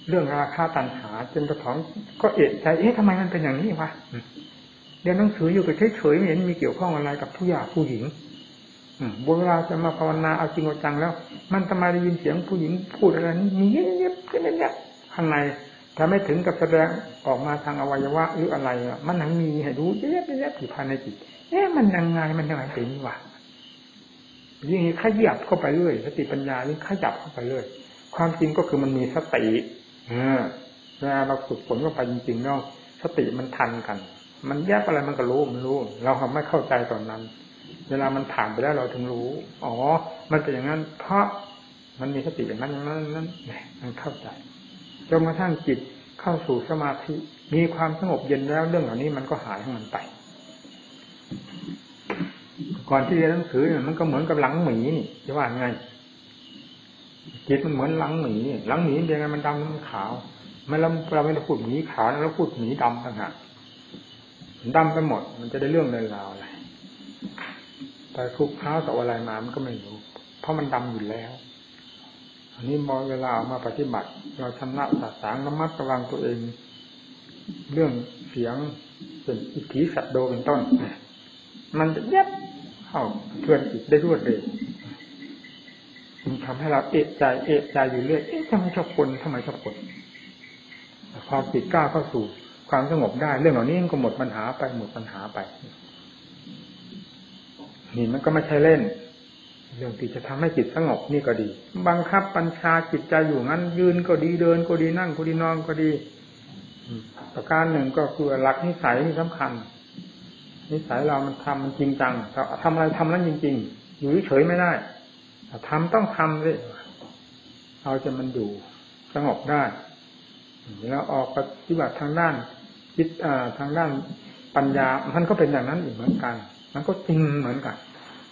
A: เรื่องราคาตัณหาจนกระทั่งก็เอะใจเอ๊ะทำไมมันเป็นอย่างนี้วะเรียนหนังสืออยู่ก็เฉยๆไม่เห็นมีเกี่ยวข้องอะไรกับผู้หญิงผู้หญิงเวลาจะมาภาวนาเอาจริงเอาจังแล้วมันทำไมได้ยินเสียงผู้หญิงพูดอะไรนี่มีเงียบๆเงียบๆข้างในถ้าไม่ถึงกับแสดงออกมาทางอวัยวะหรืออะไรมันยังมีให้ดูเงียบๆอยู่ภายในจิตเอ๊ะมันยังไงมันยังไงเป็นนี่วะยิ่งขยับเข้าไปเรื่อยสติปัญญายิ่งขยับเข้าไปเรื่อยความจริงก็คือมันมีสติเออเวลาเราฝึกฝนเข้าไปจริงๆแล้วสติมันทันกันมันแยกอะไรมันก็รู้มันรู้เราทำไม่เข้าใจตอนนั้นเวลามันผ่านไปแล้วเราถึงรู้อ๋อมันเป็นอย่างนั้นเพราะมันมีสติอย่างนั้นอย่างนั้นนั้นมันเข้าใจจนกระทั่งจิตเข้าสู่สมาธิมีความสงบเย็นแล้วเรื่องเหล่านี้มันก็หายของมันไปก่อนที่เรียนหนังสือเนี่ยมันก็เหมือนกับหลังหมีนี่จะว่าไงจิตมันเหมือนหลังหมีหลังหมีเป็นไงมันดำมันขาวไม่เราเราไม่ได้พูดหมีขาวเราพูดหมีดำต่างหากดำไปหมดมันจะได้เรื่องเรื่องราวอะไรแต่คลุกคล้าต่ออะไรมามันก็ไม่รู้เพราะมันดำอยู่แล้วอันนี้มองเวลามาปฏิบัติเราชำระสาสางระมัดระวังตัวเองเรื่องเสียงเป็นอิทธิสัตโดเป็นต้นมันจะเย็บเข้าเพื่อนจิตได้รวดเร็วมันทำให้เราเอะใจเอะใจอยู่เรื่อยเอ๊ะทำไมชอบคนทำไมชอบคนพอจิตกล้าเข้าสู่ความสงบได้เรื่องเหล่านี้ก็หมดปัญหาไปหมดปัญหาไปนี่มันก็ไม่ใช่เล่นเรื่องที่จะทำให้จิตสงบนี่ก็ดีบังคับบัญชาจิตใจอยู่งั้นยืนก็ดีเดินก็ดีนั่งก็ดีนอนก็ดีประการหนึ่งก็คือหลักนิสัยที่สำคัญนิสัยเรามันทำมันจริงจังทำอะไรทำแล้วจริงๆอยู่เฉยไม่ได้ทำต้องทำสิเราจะมันอยู่สงบได้แล้วออกปฏิบัติทางด้านจิตทางด้านปัญญามันก็เป็นอย่างนั้นอีกเหมือนกันมันก็จริงเหมือนกัน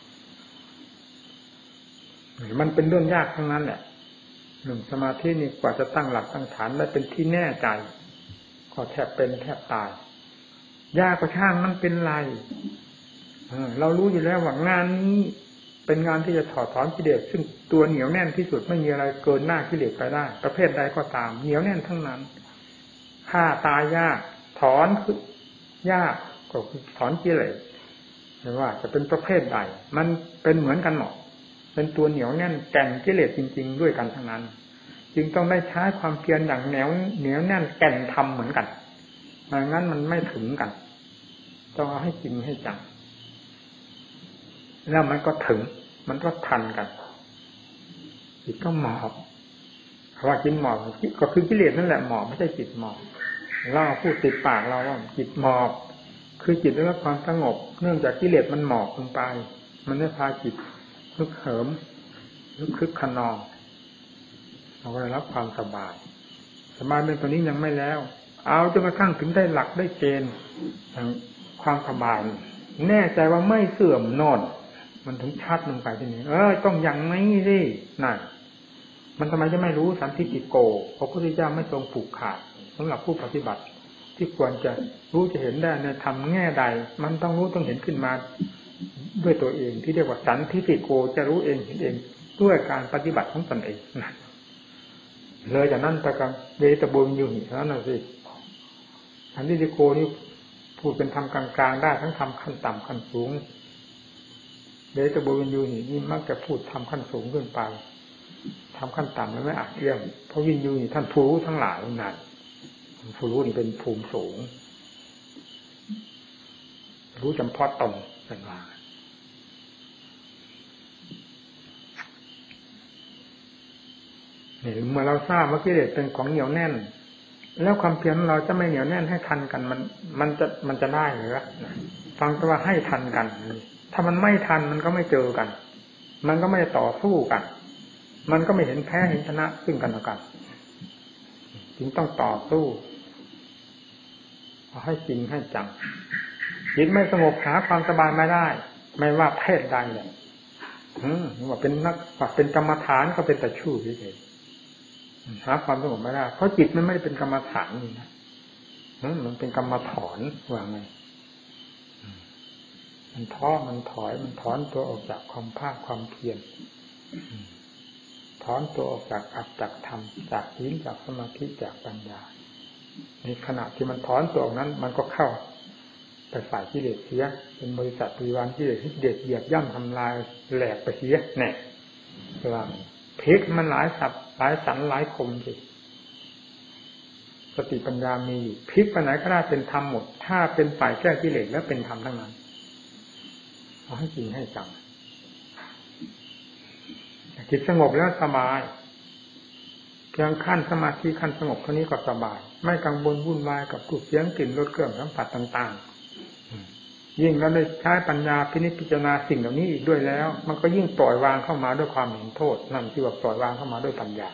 A: มันเป็นเรื่องยากทั้งนั้นแหละหนึ่งสมาธินี่กว่าจะตั้งหลักตั้งฐานได้เป็นที่แน่ใจก็แทบเป็นแทบตายยากกว่าช่างมันเป็นไรเรารู้อยู่แล้วว่างานนี้เป็นงานที่จะถอดถอนกิเลสซึ่งตัวเหนียวแน่นที่สุดไม่มีอะไรเกินหน้ากิเลสไปได้ประเภทใดก็ตามเหนียวแน่นทั้งนั้นฆ่าตายยากถอนคือยากก็คือถอนกิเลสไม่ว่าจะเป็นประเภทใดมันเป็นเหมือนกันหมดเป็นตัวเหนียวแน่นแก่นกิเลสจริงๆด้วยกันทั้งนั้นจึงต้องได้ใช้ความเพียรอย่างเหนียวเหนียวแน่นแก่นธรรมเหมือนกันไม่งั้นมันไม่ถึงกันต้องเอาให้จริงให้จังแล้วมันก็ถึงมันก็ทันกันจิตก็หมอบคำว่าจิตหมอบก็คือกิเลสนั่นแหละหมอบไม่ใช่จิตหมอบเราพูดติดปากเราว่าจิตหมอบคือจิตได้รับความสงบเนื่องจากกิเลสมันหมอบลงไปมันได้พาจิตฮึกเหิมฮึกคึกขนองเราก็ได้รับความสบายสบายเป็นตัวนี้ยังไม่แล้วเอาจนกระทั่งถึงได้หลักได้เกณฑ์ทางความสบายแน่ใจว่าไม่เสื่อมโน่นมันถึงชัดลงไปที่นี่เออต้องอย่างนี้สินั่นมันทำไมจะไม่รู้สันทิฏฐิโกพระพุทธเจ้าไม่ทรงผูกขาดสำหรับผู้ปฏิบัติที่ควรจะรู้จะเห็นได้ในธรรมแง่ใดมันต้องรู้ต้องเห็นขึ้นมาด้วยตัวเองที่เรียกว่าสันทิฏฐิโกจะรู้เองเห็นเองด้วยการปฏิบัติของตนเองนะเลยจากนั้นตะกังเวตบุญอยู่เท่านั้นสิสันทิฏฐิโกนี่พูดเป็นธรรมกลางๆได้ทั้งธรรมขั้นต่ำขั้นสูงเวตบุญอยู่นี่มักจะพูดธรรมขั้นสูงขึ้นไปธรรมขั้นต่ำมันไม่อาจเยี่ยมเพราะวิญญูนี่ท่านผู้รู้ทั้งหลายนั่นผู้รู้นี่เป็นภูมิสูงรู้จำเพาะตนเป็นว่าเนี่ยเมื่อเราทราบว่ากิเลสเป็นของเหนียวแน่นแล้วความเพียรของเราจะไม่เหนียวแน่นให้ทันกันมันมันจะมันจะได้หรือฟังแต่ว่าให้ทันกันถ้ามันไม่ทันมันก็ไม่เจอกันมันก็ไม่ต่อสู้กันมันก็ไม่เห็นแพ้เห็นชนะซึ่งกันและกันจึงต้องต่อสู้เอาให้จริงให้จังจิตไม่สงบหาความสบายไม่ได้ไม่ว่าเพศใดเลยอืมว่าเป็นนักว่าเป็นกรรมฐานก็เป็นแต่ชู้เฉยๆหาความสงบไม่ได้เพราะจิตมันไม่ได้เป็นกรรมฐานนี่นะมันเป็นกรรมถอนว่าไงมันท้อมันถอยมันถอนตัวออกจากความภาคความเพียรถอนตัวออกจากอัตจากธรรมจากศีลจากสมาธิจากปัญญาในขณะที่มันถอนตัวออกนั้นมันก็เข้าไปฝ่ายกิเลสเสียเป็นบริษัทปฏิวัติกิเลสที่เด็ดเหยียบย่ำทำลายแหลกไปเสียแน่เวลาพลิกมันหลายสับหลายสันหลายคมสิสติปัญญามีอยู่พลิกไปไหนก็ได้เป็นธรรมหมดถ้าเป็นฝ่ายแก้กิเลสแล้วเป็นธรรมทั้งนั้นเอาให้จริงให้จังจิตสงบแล้วสบายเพียงขั้นสมาธิขั้นสงบเท่านี้ก็สบายไม่กังวลวุ่นวายกับรูปเสียงกลิ่นรสเครื่องสัมผัสต่างๆยิ่งเราได้ใช้ปัญญาพินิจพิจารณาสิ่งเหล่านี้อีกด้วยแล้วมันก็ยิ่งปล่อยวางเข้ามาด้วยความเห็นโทษนั่นที่ว่าปล่อยวางเข้ามาด้วยปัญญา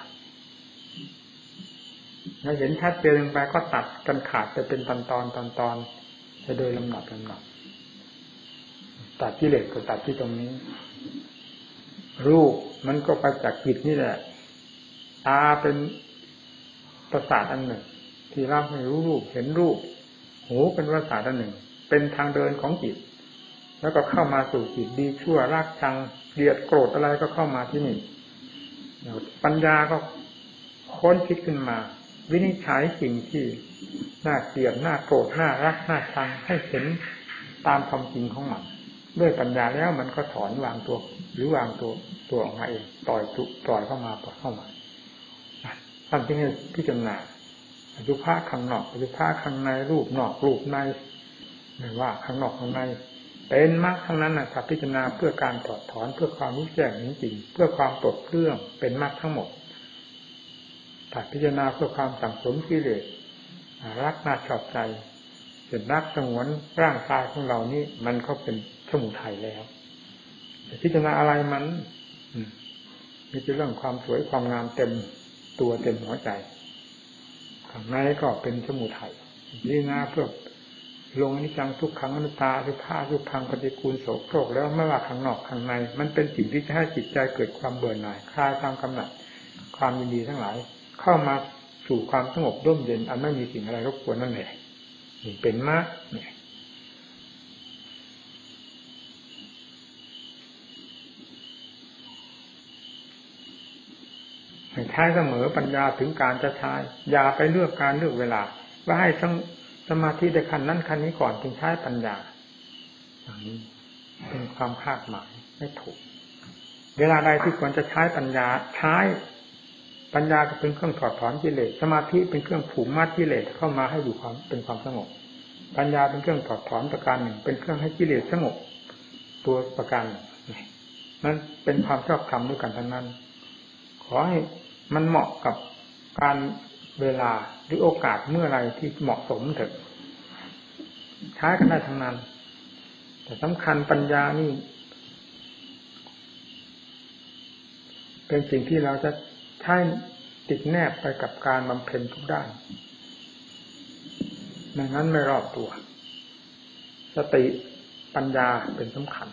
A: เราเห็นชัดเจนไปก็ตัดกันขาดไปเป็นตอนตอนตอนตอนไปโดยลำดับลำดับตัดกิเลสก็ตัดที่ตรงนี้รูปมันก็ไปจากจิตนี่แหละตาเป็นประสาทอันหนึ่งที่รับให้รู้รูปเห็นรูปหูเป็นประสาทอันหนึ่งเป็นทางเดินของจิตแล้วก็เข้ามาสู่จิตดีชั่วรักชังเกลียดโกรธอะไรก็เข้ามาที่นี่ปัญญาก็ค้นคิดขึ้นมาวินิจฉัยสิ่งที่น่าเกลียดน่าโกรธน่ารักน่าชังให้เห็นตามความจริงของมันด้วยปัญญาแล้วมันก็ถอนวางตัวหรือวางตัวตัวออกมาเองปล่อยตุปล่อยเข้ามาปล่อยเข้ามาท่านที่ให้พิจารณาอสุภะข้างนอกอสุภะข้างในรูปนอกรูปในไม่ว่าข้างนอกข้างในเป็นมรรคทั้งนั้นนะถ้าพิจารณาเพื่อการถอดถอนเพื่อความรู้แจ้งจริงเพื่อความปลดเปลื้องเป็นมรรคทั้งหมดถ้าพิจารณาเพื่อความสั่งสมกิเลสรักน่าชอบใจเป็นรักสงวนร่างกายของเรานี่มันก็เป็นสมุทัยแล้วพิจารณาอะไรมันมีแต่เรื่องความสวยความงามเต็มตัวเต็มหัวใจข้างในก็เป็นสมุทัยพิจารณาเพื่อลงอนิจจังทุกขังอนัตตาทุกข้าทุกพังปฏิกูลโสโครกแล้วไม่ว่าข้างนอกข้างในมันเป็นสิ่งที่จะให้จิตใจเกิดความเบื่อหน่ายคลายความกำหนัดความยินดีทั้งหลายเข้ามาสู่ความสงบร่มเย็นอันไม่มีสิ่งอะไรรบกวนนั่นแหละนี่เป็นมรรคเนี่ยให้ใช้เสมอปัญญาถึงการจะใช้อย่าไปเลือกการเลือกเวลาว่าให้สมาธิในขั้นนั้นขั้นนี้ก่อนจึงใช้ปัญญาอย่างนี้เป็นความคาดหมายไม่ถูกเวลาใดที่ควรจะใช้ปัญญาใช้ปัญญาก็เป็นเครื่องถอดถอนกิเลสสมาธิเป็นเครื่องผูกมัดกิเลสเข้ามาให้อยู่ความเป็นความสงบปัญญาเป็นเครื่องถอดถอนประการหนึ่งเป็นเครื่องให้กิเลสสงบตัวประการหนึ่งนั้นเป็นความชอบธรรมด้วยกันทั้งนั้นขอให้มันเหมาะกับการเวลาหรือโอกาสเมื่อไรที่เหมาะสมเถิดใช้กันได้ทั้งนั้นแต่สำคัญปัญญานี่เป็นสิ่งที่เราจะใช้ติดแนบไปกับการบำเพ็ญทุกด้านดังนั้นไม่รอบตัวสติปัญญาเป็นสำคัญ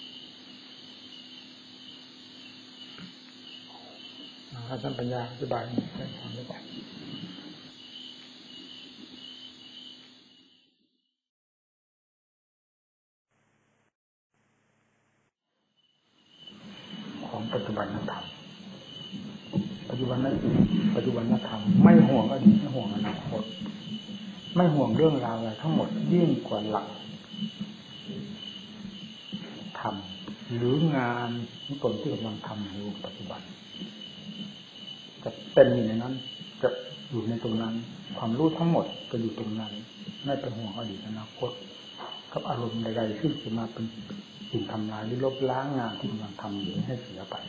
A: ท่านปัญญาอธิบายให้ฟังได้ก่อนของปัจจุบันธรรมปัจจุบันนั้นปัจจุบันธรรมไม่ห่วงอดีตไม่ห่วงอนาคตไม่ห่วงเรื่องราวอะไรทั้งหมดยิ่งกว่าหลักธรรมหรืองานที่ตนที่กำลังทำอยู่ปัจจุบันจะเป็นอยู่ในนั้นจะอยู่ในตรงนั้นความรู้ทั้งหมดจะอยู่ตรงนั้นไม่เป็นห่วงอดีตอนาคตกับอารมณ์ใดๆที่จะมาเป็นสิ่งทำลายหรือลบล้างงานที่กำลังทำอยู่ให้เสียไป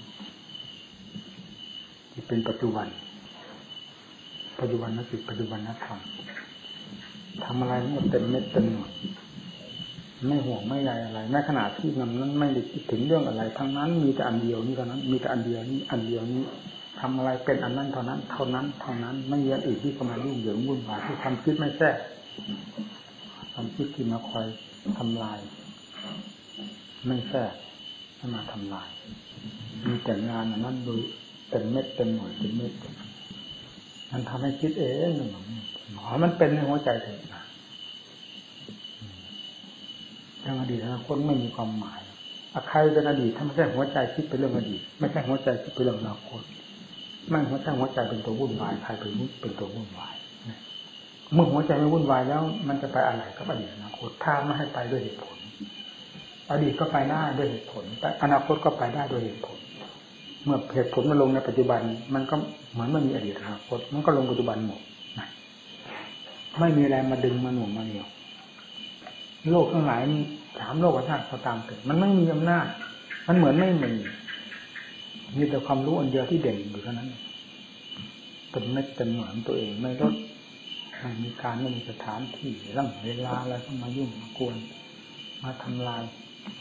A: ที่เป็นปัจจุบันปัจจุบันนั่นคือปัจจุบันธรรมทำอะไรมันเต็มเม็ดเต็มหน่วยไม่ห่วงไม่ใยอะไรแม้ขณะที่มันนั้นไม่ได้คิดถึงเรื่องอะไรทั้งนั้นมีแต่อันเดียวนี้เท่านั้นมีแต่อันเดียวนี้อันเดียวนี้ทำอะไรเป็นอันนั้นเท่านั้นเท่านั้นเท่านั้นไม่มีอันอื่นที่เข้ามายุ่งเหยิงวุ่นวายที่ความคิดไม่แทรกความคิดที่มาคอยทำลายไม่แทรกให้มาทำลายมีแต่งานอันนั้นโดยเต็มเม็ดเต็มหน่วยเต็มเม็ดมันทำให้คิดเองหนึ่งหมอมันเป็นในหัวใจเถิดนะเรื่องอดีตอนาคตไม่มีความหมายใครเป็นอดีตถ้าไม่ใช่หัวใจคิดไปเรื่องอดีตไม่ใช่หัวใจคิดไปเรื่องอนาคตไม่หัวใจหัวใจเป็นตัววุ่นวายใครเป็นเป็นตัววุ่นวายเมื่อหัวใจไม่วุ่นวายแล้วมันจะไปอะไรกับอดีตอนาคตถ้าไม่ให้ไปด้วยเหตุผลอดีตก็ไปได้ด้วยเหตุผลแต่อนาคตก็ไปได้ด้วยเหตุผลเมื่อเหตุผลมันลงในปัจจุบันมันก็เหมือนไม่มีอดีตอนาคตมันก็ลงปัจจุบันหมดไม่มีอะไรมาดึงมาหน่วงมาเหนี่ยวโลกทั้งหลายถามโลกธาตุเขาตามเกิดมันไม่มีอำนาจมันเหมือนไม่มีมีแต่ความรู้อันเดียวที่เด่นอยู่เท่านั้นเป็นเม็ดเป็นหน่วยตัวเองไม่ลดไม่มีการไม่มีสถานที่ร่างเวลาอะไรเข้ามายุ่งมากวนมาทำลาย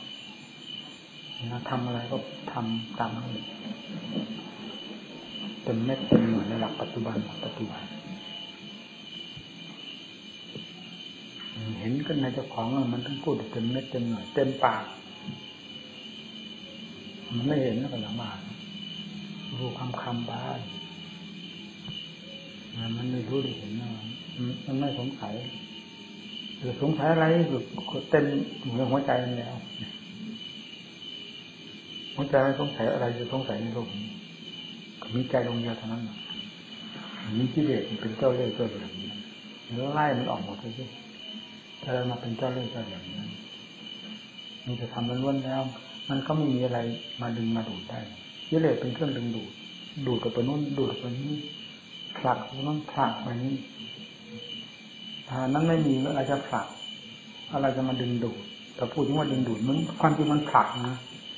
A: มาทำอะไรก็ทำตามนั้นเป็นเม็ดเป็นหน่วยในหลักปัจจุบันปัจจุบันเห็นกันในเจ้าของมันต้องพูดเต็มเม็ดเต็มหน่วยเต็มปากมันไม่เห็นแล้วก็ละมารู้คำคำบ้านมันไม่รู้ได้เห็นนะมันไม่สงสัยหรือสงสัยอะไรหรือเต็มหัวใจแล้วหัวใจไม่สงสัยอะไรจะสงสัยในโลกนี้มีใจดวงเดียวเท่านั้นมีกิเลสเป็นเจ้าเล่ห์เจ้าเหลี่ยมแล้วไล่มันออกหมดเลยสิถ้าเรามาเป็นเจ้าเล่ห์เจ้าเหลี่ยมนั้นมีแต่ทำล้วนๆแล้วมันก็ไม่มีอะไรมาดึงมาดูดได้กิเลสเป็นเครื่องดึงดูดดูดกับตัวนู้นดูดกับตัวนี้ผลักตัวนั้นผลักไปนี้ถ้านั้นไม่มีอะไรจะผลักอะไรจะมาดึงดูดแต่พูดถึงว่าดึงดูดมันความจริงมันผลักนะ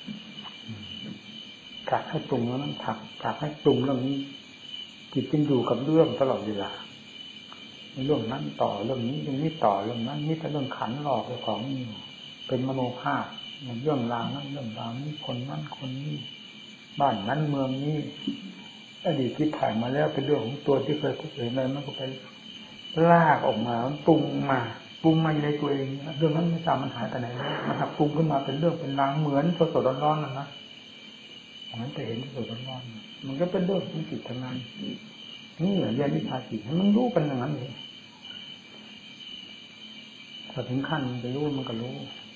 A: ผลักให้ปรุงแล้วนั้นผลักผลักให้ปรุงเรื่องนี้จิตจึงอยู่กับเรื่องตลอดเวลาเรื่องนั้นต่อเรื่องนี้เรื่องนี้ต่อเรื่องนั้นนี่เป็นเรื่องขันหลอกของนี่เป็นมโนภาพเรื่องราวนั้นเรื่องราวนี้คนนั้นคนนี้บ้านนั้นเมืองนี้อดีตที่ผ่านมาแล้วเป็นเรื่องของตัวที่เคยพบเห็นอะไรมันก็ไปลากออกมาปรุงมาปรุงมาในตัวเองเรื่องนั้นไม่ทราบมันหายไปไหนแล้วมันหักปรุงขึ้นมาเป็นเรื่องเป็นรางเหมือนสดๆร้อนๆนั่นนะเหมือนจะเห็นสดๆร้อนๆมันก็เป็นเรื่องของจิตทั้งนั้นนี่เรียนวิชาจิตให้มันรู้กันอย่างนั้นเลยถ้าถึงขั้นจะรู้มันก็รู้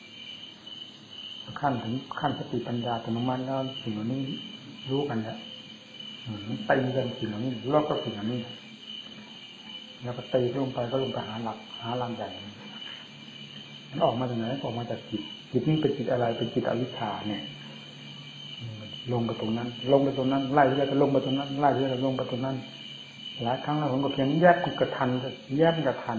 A: ขั้นถึงขั้นสติปัญญาธรรมะแล้วสิ่งเหล่านี้รู้กันแล้วมันตีกันสิ่งเหล่านี้ลอกก็สิ่งเหล่านี้แล้วก็ตีลงไปก็ลงไปหาหลักหาลังใหญ่มันออกมาจากไหนออกมาจากจิตจิตนี้เป็นจิตอะไรเป็นจิตอวิชชาเนี่ยลงไปตรงนั้นลงไปตรงนั้นไล่เรื่อยๆก็ลงไปตรงนั้นไล่เรื่อยๆลงไปตรงนั้นหลายครั้งแล้วผมก็เพียงแยกกระทันแยกกระทัน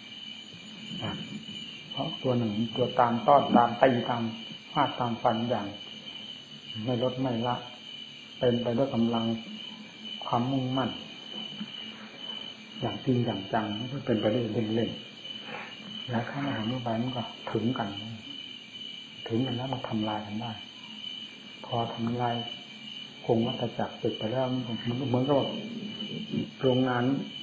A: เพราะตัวหนึ่งตัวตามต้อนตามตีตามฟาดตามฟันอย่างไม่ลดไม่ละเป็นไปด้วยกำลังความมุ่งมั่นอย่างจริงอย่างจังไม่ใช่เป็นไปได้เล่นๆแล้วข้างหลังเมื่อไปมันก็ถึงกันถึงกันแล้วมันทำลายกันได้พอทำลายคงวัฏจักรเสร็จไปแล้วมันเหมือนกับโรงงาน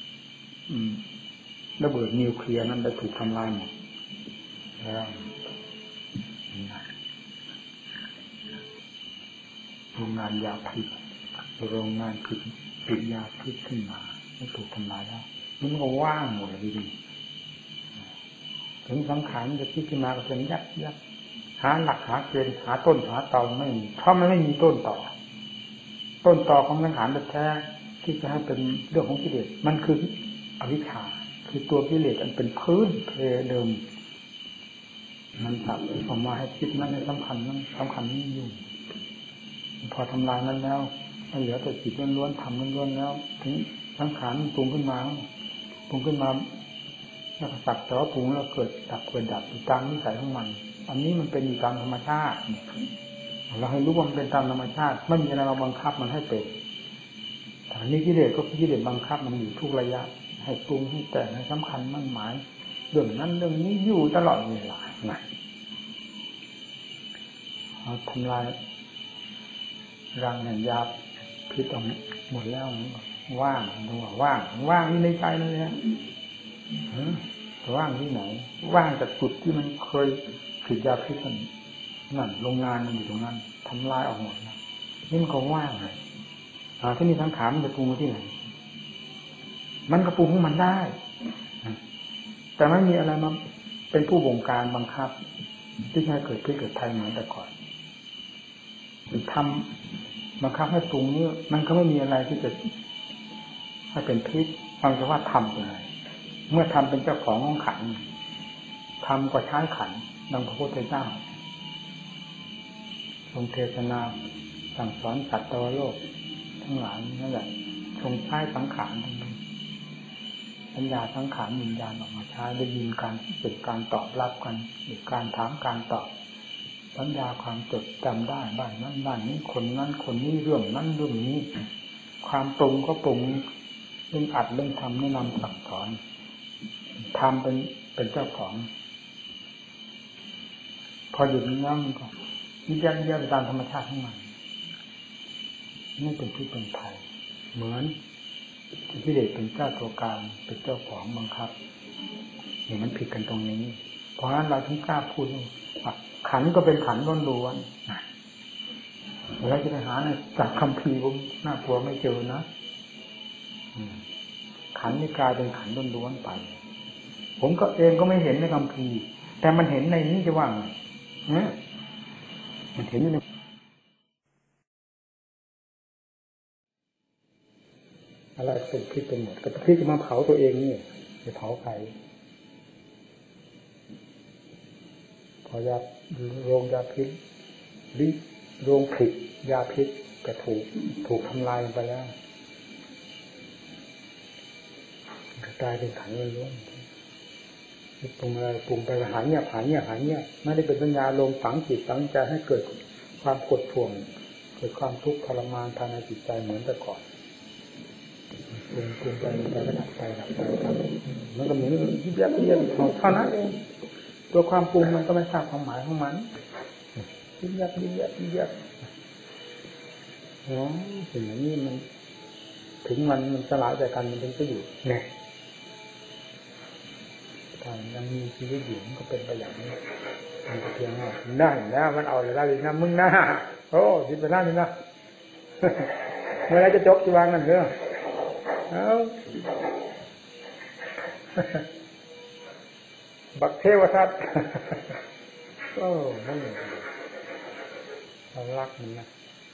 A: ระเบิดนิวเคลียร์นั้นได้ถูกทำลายหมดแล้วโรงงานยาพิษโรงงานผลิตผลิตยาพิษขึ้นมาไม่ถูกทำลายแล้วมันก็ว่างหมดเลยดีถึงสังขารมันจะคิดขึ้นมาก็เป็นยักยักหาหลักหาเกณฑ์หาต้นหาตอไม่มีเพราะมันไม่มีต้นต่อต้นต่อของสังขารแท้ที่จะให้เป็นเรื่องของกิเลสมันคืออวิชชาคือตัวกิเลสอันเป็นพื้นเพเดิมมันสับออกมาให้คิดนั้นในสำคัญนั้นสำคัญนี้อยู่พอทำลายนั้นแล้วมันเหลือแต่จิตล้วนๆทำล้วนๆแล้วถึงสังขารปรุงขึ้นมาปรุงขึ้นมาแล้วก็สักแต่ว่าปรุงแล้วเกิดดับเกิดดับตามนิสัยของมันอันนี้มันเป็นอยู่ตามธรรมชาติเราให้รู้ว่ามันเป็นตามธรรมชาติไม่มีอะไรมาบังคับมันให้เป็นแต่นี้กิเลสก็กิเลสบังคับมันอยู่ทุกระยะให้ปรุงให้แต่งให้สำคัญมั่นหมายเรื่องนั้นเรื่องนี้อยู่ตลอดเวลาไงเราทำลายรังแห่งยาพิษออกหมดแล้วว่างดูว่าว่างว่างในใจเลยนะว่างที่ไหนว่างจากจุดที่มันเคยผลิตยาพิษมันนั่นโรงงานมันอยู่ตรงนั้นทำลายออกหมดนะนี่มันก็ว่างเลยถ้ามีสังขารมันจะปรุงที่ไหนมันก็ปรุงของมันได้แต่ไม่มีอะไรมาเป็นผู้บงการบังคับที่ให้เกิดพิษเกิดภัยเหมือนแต่ก่อนทำบังคับให้ปรุงนี่มันก็ไม่มีอะไรที่จะให้เป็นพิษฟังแต่ว่าทำเป็นอะไรเมื่อทำเป็นเจ้าของของขันทำก็ใช้ขันดังพระพุทธเจ้าทรงเทศนาสั่งสอนสัตว์ตัวโลกทั้งหลายนั่นแหละทรงใช้สังขารทั้งนั้นสัญญาสังขารวิญญาณออกมาใช้ได้ยินการเป็นการตอบรับกันหรือการถามการตอบสัญญาความจดจำได้บ้านนั้นบ้านนี้คนนั้นคนนี้เรื่องนั้นเรื่องนี้ความปรุงก็ปรุงเรื่องอัดเรื่องทำแนะนำสั่งสอนทำเป็นเป็นเจ้าของพอหยุดนี้แล้วมันก็ยิ่งยันยิ่งตามธรรมชาติของมันไม่เป็นที่เป็นภัยเหมือนที่เด็กเป็นเจ้าตัวการเป็นเจ้าของบังคับอย่างมันผิดกันตรงนี้เพราะฉะนั้นเราถึงกล้าพูดว่าขันก็เป็นขันล้วนๆแล้วจะไปหาในจากคัมภีร์ผมน่ากลัวไม่เจอนะขันนี่กลายเป็นขันล้วนๆไปผมก็เองก็ไม่เห็นในคัมภีร์แต่มันเห็นในนี้จะว่าไงเนี่ยมันเห็นอยู่ในอะไรเป็นพิษเป็นหมดกับพิษจะมาเผาตัวเองนี่จะเผาใครพอยาโรงยาพิษลิโรงผลิตยาพิษก็ถูกถูกทำลายไปแล้วกลายเป็นขันล้วนๆปรุงอะไรปรุงไปหายเนี่ยหายเนี่ยหายเนี่ยไม่ได้เป็นปัญญาลงฝังจิตฝังใจให้เกิดความกดท่วงเกิดความทุกข์ทรมานภายในจิตใจเหมือนแต่ก่อนปรุงปรุงไปไปก็ดับไปดับไปดับมันก็เหมือนยิบยับยิบยับเท่านั้นเองตัวความปรุงมันก็ไม่ทราบความหมายของมันยิบยับยิบยับยิบยับอ๋อสิ่งนี้มันถึงมันมันสลายแต่กันมันถึงจะอยู่เนี่ยถ้ายังมีชีวิตอยู่มันก็เป็นไปอย่างนี้มันก็เพียงว่าได้แล้วมันเอาเลยได้เลยนะมึงนะโอ้ยิบไปได้เลยนะเมื่อไรจะจบที่วางนั่นเรื่องเอาบักเทวทัตโอ้นั่นเรารักมันนะ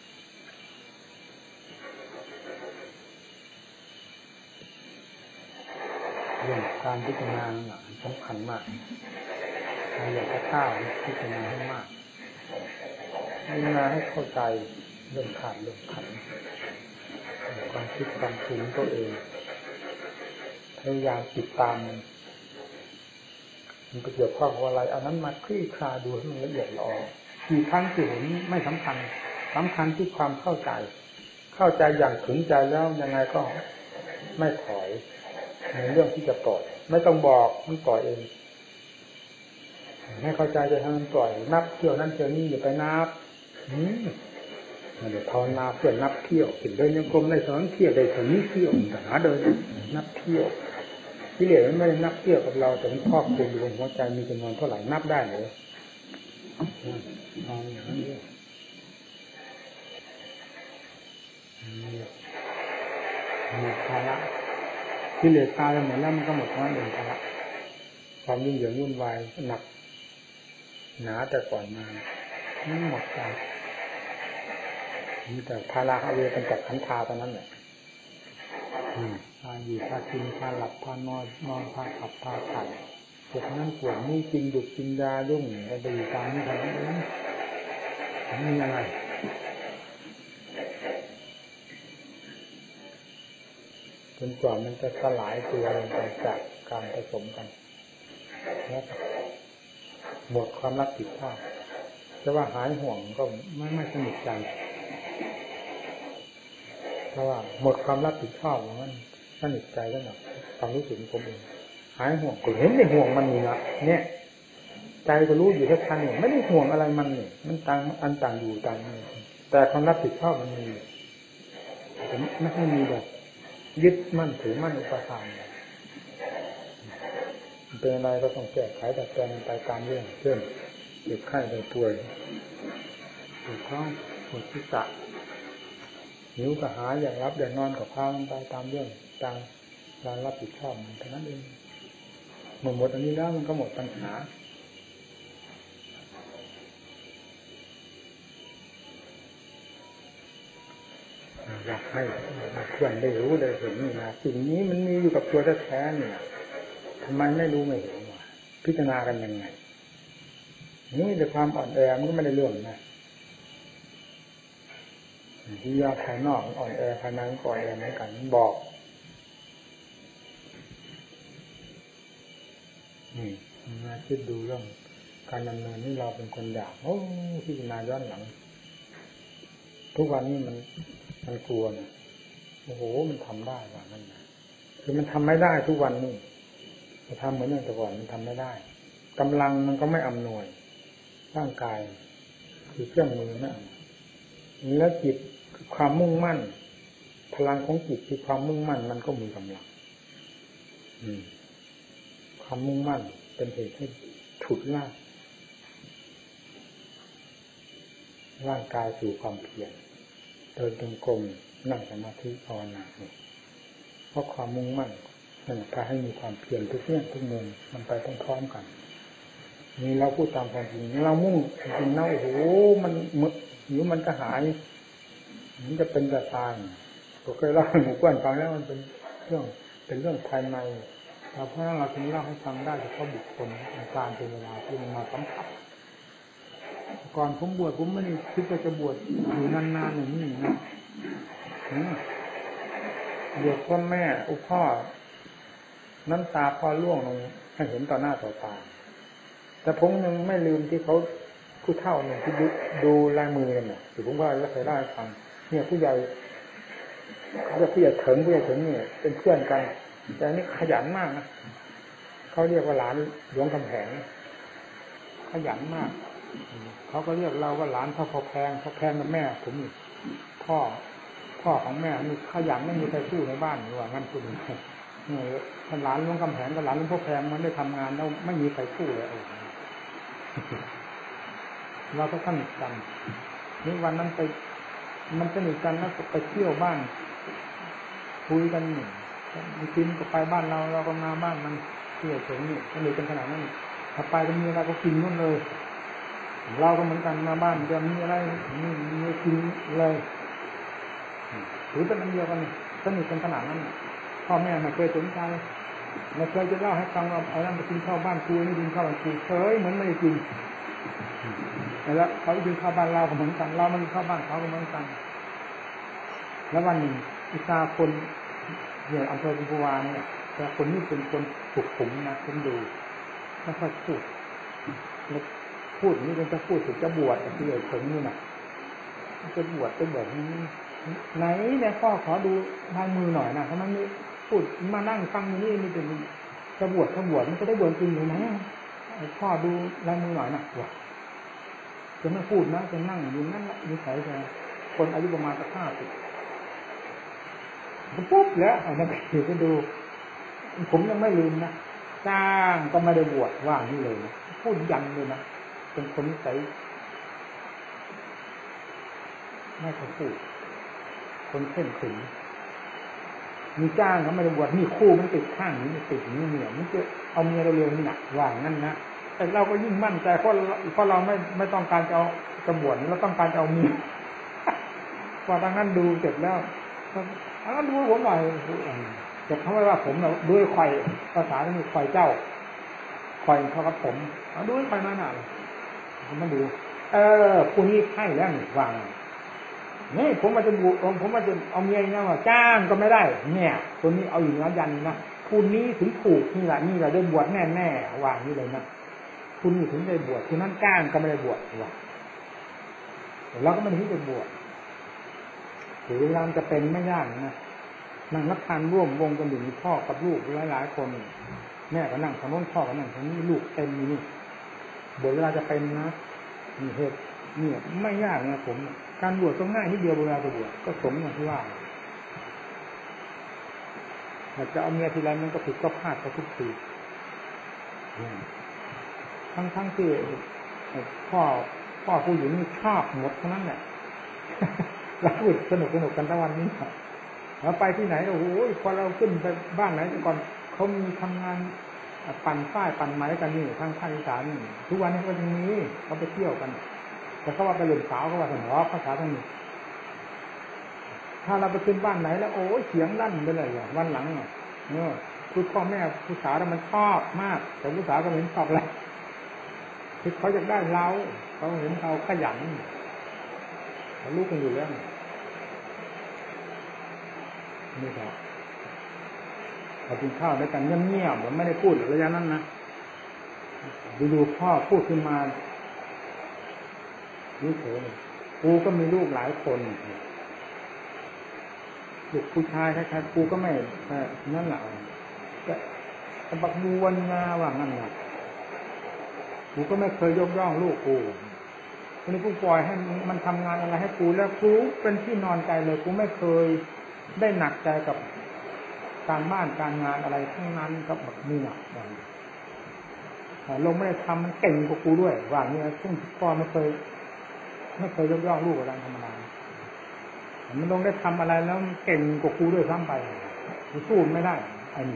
A: เรื่องการพิจารณาสำคัญมากเราอยากจะข้าวพิจารณาให้มากพิจารณาให้เข้าใจเรื่องขาดเรื่องขันความคิดความปรุงตัวเองพยายามติดตามมันเกี่ยวข้องกับอะไรเอานั้นมาคลี่คลายดูให้มันละเอียดละออกี่ครั้งที่เห็นไม่สำคัญสำคัญที่ความเข้าใจเข้าใจอย่างถึงใจแล้วยังไงก็ไม่ถอยในเรื่องที่จะปล่อยไม่ต้องบอกมันปล่อยเองให้เข้าใจจะทำมันปล่อยนับเที่ยวนั้นเที่ยวนี้อย่าไปนับอืมเดี๋ยวภาวนาเพื่อนับเที่ยวถึงเดินยังกรมได้สองเที่ยวได้ถึงนี้เที่ยวแต่หาเดินนับเที่ยวที่เหลือมันไม่ได้นับเที่ยวกับเราแต่มันครอบคลุมอยู่บนหัวใจมีจำนวนเท่าไหร่นับได้เลยเอาอย่างนี้หมดภาระที่เหลือตายไปหมดแล้วมันก็หมดทั้งนั้นเองภาระความยุ่งเหยิงวุ่นวายหนักหนาแต่ก่อนมาหมดไปมีแต่ภาระเอาเวกันจากขันธาตอนนั้นแหละพาอยู่พากินพาหลับพานอนนอนพาขับพาถ่ายปวดนั่นปวดนี่จริงดุจริงยายุ่งไปดูตามนี่ทำนี้มีอะไรจนกว่ามันจะสลายตัวลงไปจากการผสมกันแล้วหมดความรับผิดชอบจะว่าหายห่วงก็ไม่ไม่สนิทใจเพราะว่าหมดความรับผิดชอบมันสนิทใจแล้วหนักความรู้สึกของผมเองหายห่วงก็เห็นในห่วงมันนี่นะเนี่ยใจก็รู้อยู่แค่ทันเนี่ยไม่ได้ห่วงอะไรมันเนี่ยมันต่างอันต่างอยู่ต่างแต่ความรับผิดชอบมันมีผมไม่ให้มีแบบยึดมั่นถือมั่นอุปทานเป็นอะไรก็ต้องแก้ไขแต่แปลงไปตามเรื่องเช่นเจ็บไข้ได้ป่วยปวดท้องปวดศีรษะหิวกระหายอยากรับอยากนอนกับพามันไปตามเรื่องตามการรับผิดชอบมันเท่านั้นเองหมดหมดอันนี้แล้วมันก็หมดปัญหาอยากให้เพื่อนได้รู้ได้เห็นนี่นะสิ่งนี้มันมีอยู่กับตัวแท้ๆเนี่ยทำไมไม่รู้ไม่เห็นวะพิจารณากันยังไงนี่แต่ความอ่อนแอมันก็ไม่ได้เรื่องนะที่ยาภายนอกอ่อนแอภายในก็อ่อนแอเหมือนกันบอกนี่มาคิดดูเรื่องการดำเนินนี่เราเป็นคนอยากโอ้พิจารณาย้อนหลังทุกวันนี้มันมันกลัวนะโอ้โหมันทำได้ว่านั่นนะคือมันทำไม่ได้ทุกวันนี้จะทำเหมือนอย่างแต่ก่อนมันทำไม่ได้กำลังมันก็ไม่อำนวยร่างกายคือเครื่องมือนะแล้วจิตคือความมุ่งมั่นพลังของจิตคือความมุ่งมั่นมันก็มีกำลังอืมความมุ่งมั่นเป็นเหตุให้ฉุดลากร่างกายสู่ความเพียรเดินจงกรมนั่งสมาธิภาวนาเพราะความมุ่งมั่นนั่นพาให้มีความเพียรทุกเรื่องทุกมุมมันไปพร้อมๆกันนี่เราพูดตามความจริงเรามุ่งจริงๆนะโอ้โหมันมึกหิวมันก็หายมันจะเป็นจะตายผมเคยเล่าให้หมู่เพื่อนฟังแล้วมันเป็นเรื่องเป็นเรื่องภายในเราเพราะนั้นเราถึงเล่าให้ฟังได้เฉพาะบุคคลอาการเป็นเวลาที่มันมาสัมผัสก่อนผมบวชผมไม่ได้คิดว่าจะบวชอยู่นานๆอย่างนี้นะบวชพ่อแม่อุพ่อน้ำตาพ่อร่วงลงให้เห็นต่อหน้าต่อตาแต่ผมยังไม่ลืมที่เขาผู้เฒ่าหนึ่งที่ดูดูลายมือกันเนี่ยที่ผมว่าเคยเล่าให้ฟังเนี่ยผู้ใหญ่เขาจะผู้ใหญ่เถิงผู้ใหญ่เถิงเนี่ยเป็นเพื่อนกันแต่นี่ขยันมากนะเขาเรียกว่าหลานหลวงคำแหงขยันมากเขาก็เรียกเราว่าหลานพ่อพอแพงพ่อแพงกับแม่ผมพ่อพ่อของแม่นี่ขยันไม่มีใครสู้ในบ้านหรือว่างั้นคุณเนี่ยท่านหลานหลวงคำแหงกับหลานหลวงพ่อแพงมันได้ทำงานแล้วไม่มีใครสู้เลยเราก็สนิทกันนี่วันนั้นไปมันสนิทกันแล้วไปเที่ยวบ้านคุยกันมีกินก็ไปบ้านเราเราก็มาบ้านมันเที่ยวถึงนี่สนิทกันขนาดนั้นถ้าไปก็มีอะไรก็กินนู่นเลยเราก็เหมือนกันมาบ้านจะมีอะไรมีมีกินเลยหรือเป็นอันเดียวกันสนิทกันขนาดนั้นพ่อแม่ไม่เคยสนใจไม่เคยจะเล่าให้ฟังว่าเอานั่นไปกินข้าวบ้านกูนี่กินข้าวบ้านกูเคยเหมือนไม่ได้กินแล้วเขาไปกินข้าวบ้านเราก็เหมือนกันเรามันข้าวบ้านเขาก็เหมือนกันแล้ววันหนึ่งอิสาคนเนี่ยอำเภอกุมภาวาเนี่ยแต่คนนี้เป็นคนสุขุมนะผมดูไม่ค่อยพูดพูดนี่เป็นจะพูดถึงจะบวชแต่ที่เอ๋ยถึงนี่น่ะจะบวชเป็นแบบนี้ไหนเนี่ยพ่อขอดูลายมือหน่อยนะเพราะมันนี่พูดมานั่งฟังอยู่นี่นี่เป็นจะบวชจะบวชมันจะได้บวชจริงหรือไหมพ่อดูลายมือหน่อยนะบวชจะไม่พูดนะจะนั่งอยู่นั่นละนิสัยจะคนอายุประมาณสักห้าสิบปุ๊บแล้วเอามาเดี๋ยวไปดูผมยังไม่ลืมนะจ้างก็ไม่ได้บวชว่างนี่เลยนะพูดยันเลยนะเป็นคนนิสัยไม่เคยพูดคนเส้นขึงมีจ้างเขาไม่ได้บวชมีคู่มันติดข้างนี้มันติดนี้เหนียวมันจะเอาเมียเราเร็วนี่หนักว่างนั่นนะแต่เราก็ยิ่งมั่นใจเพราะเพราะเราไม่ไม่ต้องการจะเอาจะบวชเราต้องการจะเอาเมียพอทางนั้นดูเสร็จแล้วทางนั้นดูผมหน่อยแต่เขาไม่ว่าผมเราด้วยไข่ภาษาที่มีไข่เจ้าไข่เขากับผมเอาด้วยไข่มาหน่อยผมมาดูเออผู้นี้ไข่แล้ววางนี่ผมมาจะบวชผมมาจะเอาเมียนะว่าจ้างก็ไม่ได้เนี่ยคนนี้เอาอยู่เนื้อยันนะคุณนี้ถึงถูกนี่แหละนี่แหละได้บวชแน่แน่วางนี่เลยนะคุณนี่ถึงได้บวชคุณนั้นจ้างก็ไม่ได้บวชว่ะเราก็ไม่ถึงได้บวชถึงเวลาจะเป็นไม่ยากนะนั่งรับทานร่วมวงกันอยู่มีพ่อกับลูกหลายๆคนแม่ก็นั่งทางโน้นพ่อก็นั่งทางนี้ลูกเต็มนี่บวชเวลาจะเป็นนะมีเหตุเนี่ยไม่ยากนะผมการบวชก็ง่ายนิดเดียวเวลาจะบวชก็สมอย่างที่ว่าแต่จะเอาเมียทีไรมันก็ผิดก็พลาดก็ทุกทีทั้งทั้งที่พ่อพ่อผู้หญิงนี่ชอบหมดเท่านั้นแหละเราพูดสนุกสนุกกันทั้งวันนี้เราไปที่ไหนโอ้โหพอเราขึ้นไปบ้านไหนก่อนเขามีทำงานปั่นฝ้ายปั่นไม้กันนี่ทางภาคอีสานทุกวันนี้ก็ยังมีเขาไปเที่ยวกันแต่เขาว่าไปเล่นสาวเขาว่าสนอภาษาทางนี้ทถ้าเราไปขึ้นบ้านไหนแล้วโอ้เสียงลั่นไปเลยอ่ะวันหลังอ่ะเนอะคือพ่อแม่ผู้สาวมันชอบมากแต่ผู้สาวก็เห็นชอบแหละคือเขาอยากได้เราเขาเห็นเราขยันเขารู้กันอยู่แล้วนี่ครับพอกินข้าวด้วยกันเงียบๆผมไม่ได้พูดระยะนั้นนะดูๆพ่อพูดขึ้นมานี่เถอะกูก็มีลูกหลายคนลูกผู้ชายแท้ๆกูก็ไม่นั่นแหละแต่บักบัวงาว่างั้นนะกูก็ไม่เคยยกย่องลูกกูคนนี้กูปล่อยให้มันทำงานอะไรให้กูแล้วกูเป็นที่นอนใจเลยกูไม่เคยได้หนักใจกับการบ้านการงานอะไรทั้งนั้นกับบักนี่หนักลงไม่ได้ทำมันเก่งกว่ากูด้วยว่างี้ซึ่งพ่อไม่เคยไม่เคยยกย่องลูกอะไรธรรมดามันลงได้ทำอะไรแล้วเก่งกว่ากูด้วยซ้ำไปกูสู้ไม่ได้ไอ้นี่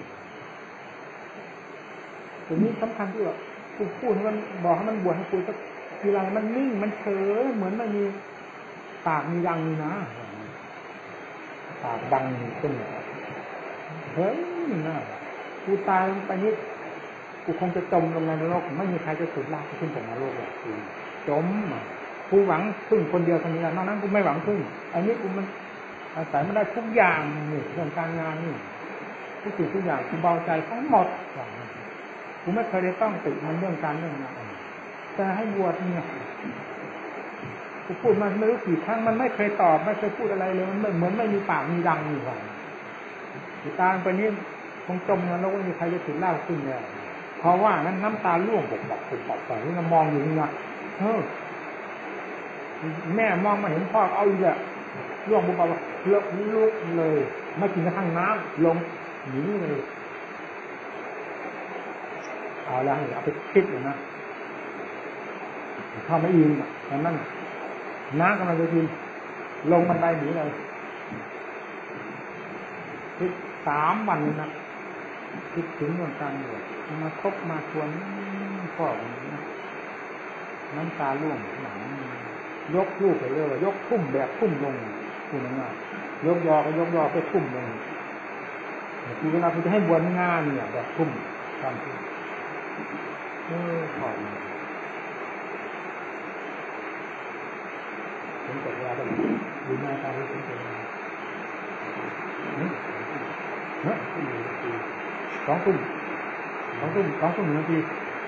A: ตรงนี้สำคัญที่ว่ากูพูดให้มันบอกให้มันบวชให้กูสักทีไรมันนิ่งมันเฉยเหมือนมันมีปากมีดังนะปากดังขึ้นเฮ้ยนะกูตายไปนิดกูคงจะจมลงในนรกไม่มีใครจะสุดลากขึ้นจากนรกหรอกกูจมกูหวังพึ่งคนเดียวคนนี้นอกนั้นกูไม่หวังพึ่งอันนี้กูมันอาศัยมันได้ทุกอย่างนี่เรื่องการงานนี่ทุกสิ่งทุกอย่างกูเบาใจทั้งหมดกูไม่เคยได้ต้องติดมันเรื่องการเรื่องงานแต่ให้บวชเนี่ยกูพูดมาไม่รู้กี่ครั้งมันไม่เคยตอบไม่เคยพูดอะไรเลยมันเหมือนไม่มีปากมีดังอยู่ว่าตาไปนี้คงจมแล้วไม่มีใครจะถึงเล่าขึ้นเลยเพราะว่านั้นน้ำตาล่วงบกบกบกบกไปนี่มองอยู่นี่นะเออแม่มองมาเห็นพ่อเอาอีกอะล่วงบุบว่าเลิกลุกเลยไม่กินกระทั่งน้ำลงหนีเลยเอาละเอาไปคิดอยู่นะเข้าไม่ยินแต่นั่นน้ากำลังจะกินลงบันไดหนีเลยคิดสามวันนะคิดถึงเรื่องการบวชมาทบมาชวนพ่อนะน้ำตาล่วงหนังยกลูกไปเลยยกทุ่มแบบทุ่มลงคุณง่ายยกยอก็ยกยอไปทุ่มลงคือเวลาคุณจะให้บวชงานเนี่ยแบบทุ่มตามทุ่มเออขอบผมกดยาไปดูหน้าตาที่ผมเป็นเฮ้ยสองทุ่มสองทุ่มสองทุ่มหนึ่งนาที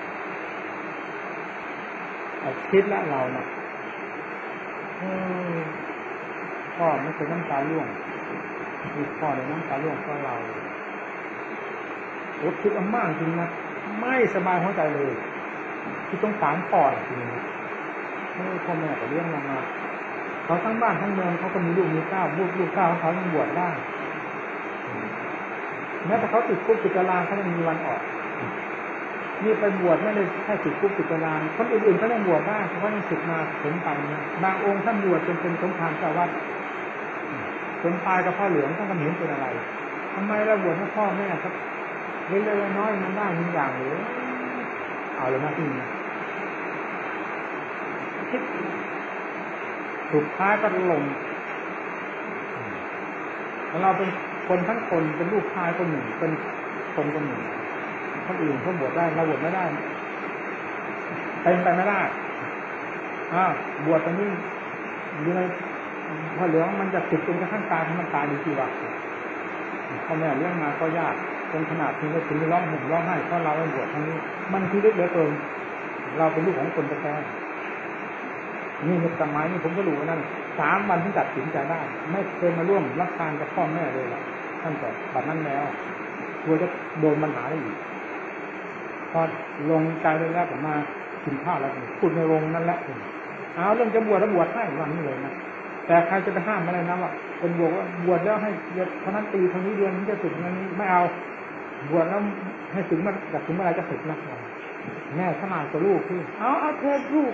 A: คิดละเรานะพ่อไม่เคยน้ำตาล่วงมีพ่อในน้ำตาล่วงเพราะเราโอ้คิดมากจริงนะไม่สบายหัวใจเลยที่ต้องสารพ่อจริงพ่อแม่ก็เลี้ยงเรามาเขาทั้งบ้านทั้งเมืองเขาก็มีลูกมีเต้าลูกลูกเต้าของเขายังบวชได้แม้แต่เขาติดคุกติดตารางเขายังมีวันออกนี่ไปบวชไม่ได้แค่ติดคุกติดตารางคนอื่นๆเขายังบวชได้เขายังศึกมาถึงไปนะบางองค์ท่านบวชจนเป็นสมภารเจ้าวัดจนตายกับพ่อเหลืองท่านก็เห็นเป็นอะไรทำไมเราบวชให้พ่อแม่ครับเล็กๆน้อยๆมันได้มีอย่างหรือเอาเลยนะที่นี่คิดสุดท้ายก็ลงเราเป็นคนทั้งคนเป็นลูกชายคนหนึ่งเป็นคนคนหนึ่งคนอื่นเขาบวชได้เราบวชไม่ได้เป็นไปไม่ได้อ้าวบวชตรงนี้อยู่ในพระเหลืองมันจะติดจนกระทั่งตายมันตายดีที่ว่าพ่อแม่เลี้ยงมาก็ยากจนขนาดที่เราถึงร้องห่มร้องไห้เพราะเราไม่บวชทั้งนี้มันคือลึกเหลือเกินเราเป็นลูกของคนแท้ๆนี่ในสมัยนี้ผมก็รู้ว่านั่นสามวันที่ตัดสินใจได้ไม่เคยมาร่วมรับทานกับพ่อแม่เลยล่ะท่านแต่บัดนั้นแล้วกลัวจะโดนปัญหาได้อีกพอลงใจเลยแล้วผมมากินข้าวแล้วพูดในวงนั่นแหละเอาเรื่องจะบวชแล้วบวชให้วันนี้เลยนะแต่ใครจะไปห้ามอะไรนะว่าคนบวชว่าบวชแล้วให้เท่านั้นปีเท่านี้เดือนนี้จะสึกนั้นไม่เอาบวชแล้วให้ถึงมาจากถึงเมื่อไรจะสึกนะแม่ขนาดกับลูกคือเอาเอาเธอลูก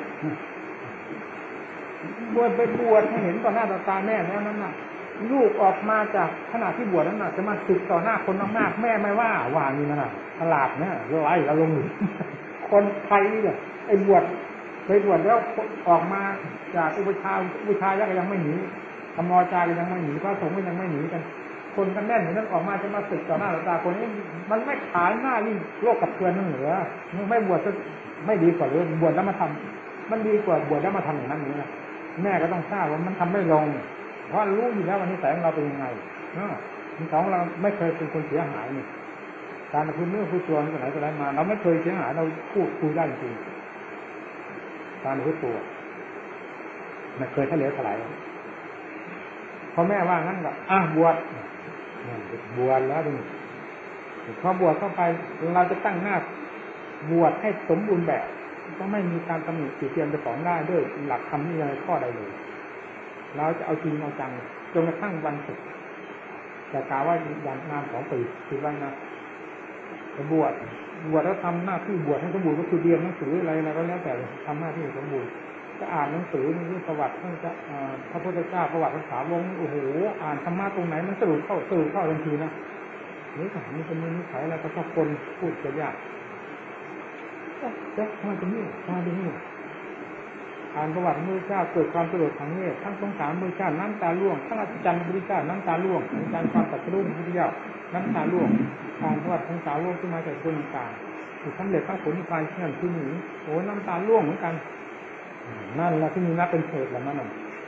A: บวชไปบวชให้เห็นต่อหน้าต่อตาแม่แล้วนั่นน่ะลูกออกมาจากขณะที่บวชนั้นน่ะจะมาสึกต่อหน้าคนมากๆแม่ไม่ว่าว่านี่นั่นน่ะตลาดเนี่ยร้อยเราลงหนุนคนไทยเนี่ยไอ้บวชไปบวชแล้วออกมาจากอุปชาอุปชายังยังไม่หนีธรรมจารียังไม่หนีพระสงฆ์ก็ยังไม่หนีกันคนกันแน่นเหมือนนั้นออกมาจะมาศึกต่อหน้าต่อตาคนนี้มันไม่ขายหน้ายิ่งโลกกับเพื่อนนั่นเหรอมันไม่บวชไม่ดีกว่าหรือบวชแล้วมาทำมันดีกว่าบวชแล้วมาทำอย่างนั้นนี่นะแม่ก็ต้องทราบว่ามันทำไม่ลงเพราะรู้อยู่แล้ววันนี้แสงเราเป็นยังไงเนาะของเราไม่เคยเป็นคนเสียหายนี่การพูดเรื่องพูดตัวนี่ไหนก็ได้มาเราไม่เคยเสียหายเราพูดคุยได้จริงการพูดตัวไม่เคยทะเลถลายพอแม่ว่างั้นก็อ่ะบวชบวชแล้วดูพอบวชเข้าไปเราจะตั้งหน้าบวชให้สมบูรณ์แบบก็ไม่มีการตำหนิติเตียนจะสอนได้ด้วยหลักธรรมนี่อะไรข้อใดเลยเราจะเอาจริงเอาจังจนกระทั่งวันศึกแต่กล่าวว่าอย่างงานของปีคือว่านะบวชบวชแล้วทำหน้าที่บวชให้สมบูรณ์ก็คือเรียนหนังสืออะไรอะไรก็แล้วแต่ทำหน้าที่สมบูรณ์จะอ่านหนังสือนี่ประวัติท่านจะพระพุทธเจ้าประวัติภาษาวงโอ้โหอ่านธรรมะตรงไหนมันสรุปเข้าสรุปเข้าทันทีนะนี่ถามนี่เป็นนิสัยอะไรก็ชอบคนพูดจะยากเจ๊มาตรงนี้มาตรงนี้อ่านประวัติพระพุทธเจ้าเกิดความสลดทางเนตรทั้งสงสารพระพุทธเจ้าน้ำตาร่วงทั้งอัศจรรย์พระพุทธเจ้าน้ำตาร่วงอาจารย์ความตรัสรู้พระพุทธเจ้าน้ำตาร่วงอ่านประวัติของสาวกที่มาจากคนต่างถูกสำเร็จพระผลนิพพานที่นั่นที่นี่โอ้น้ำตาร่วงเหมือนกันนั่นแหละที่มีนับเป็นเศษแล้วนั่นน่ะ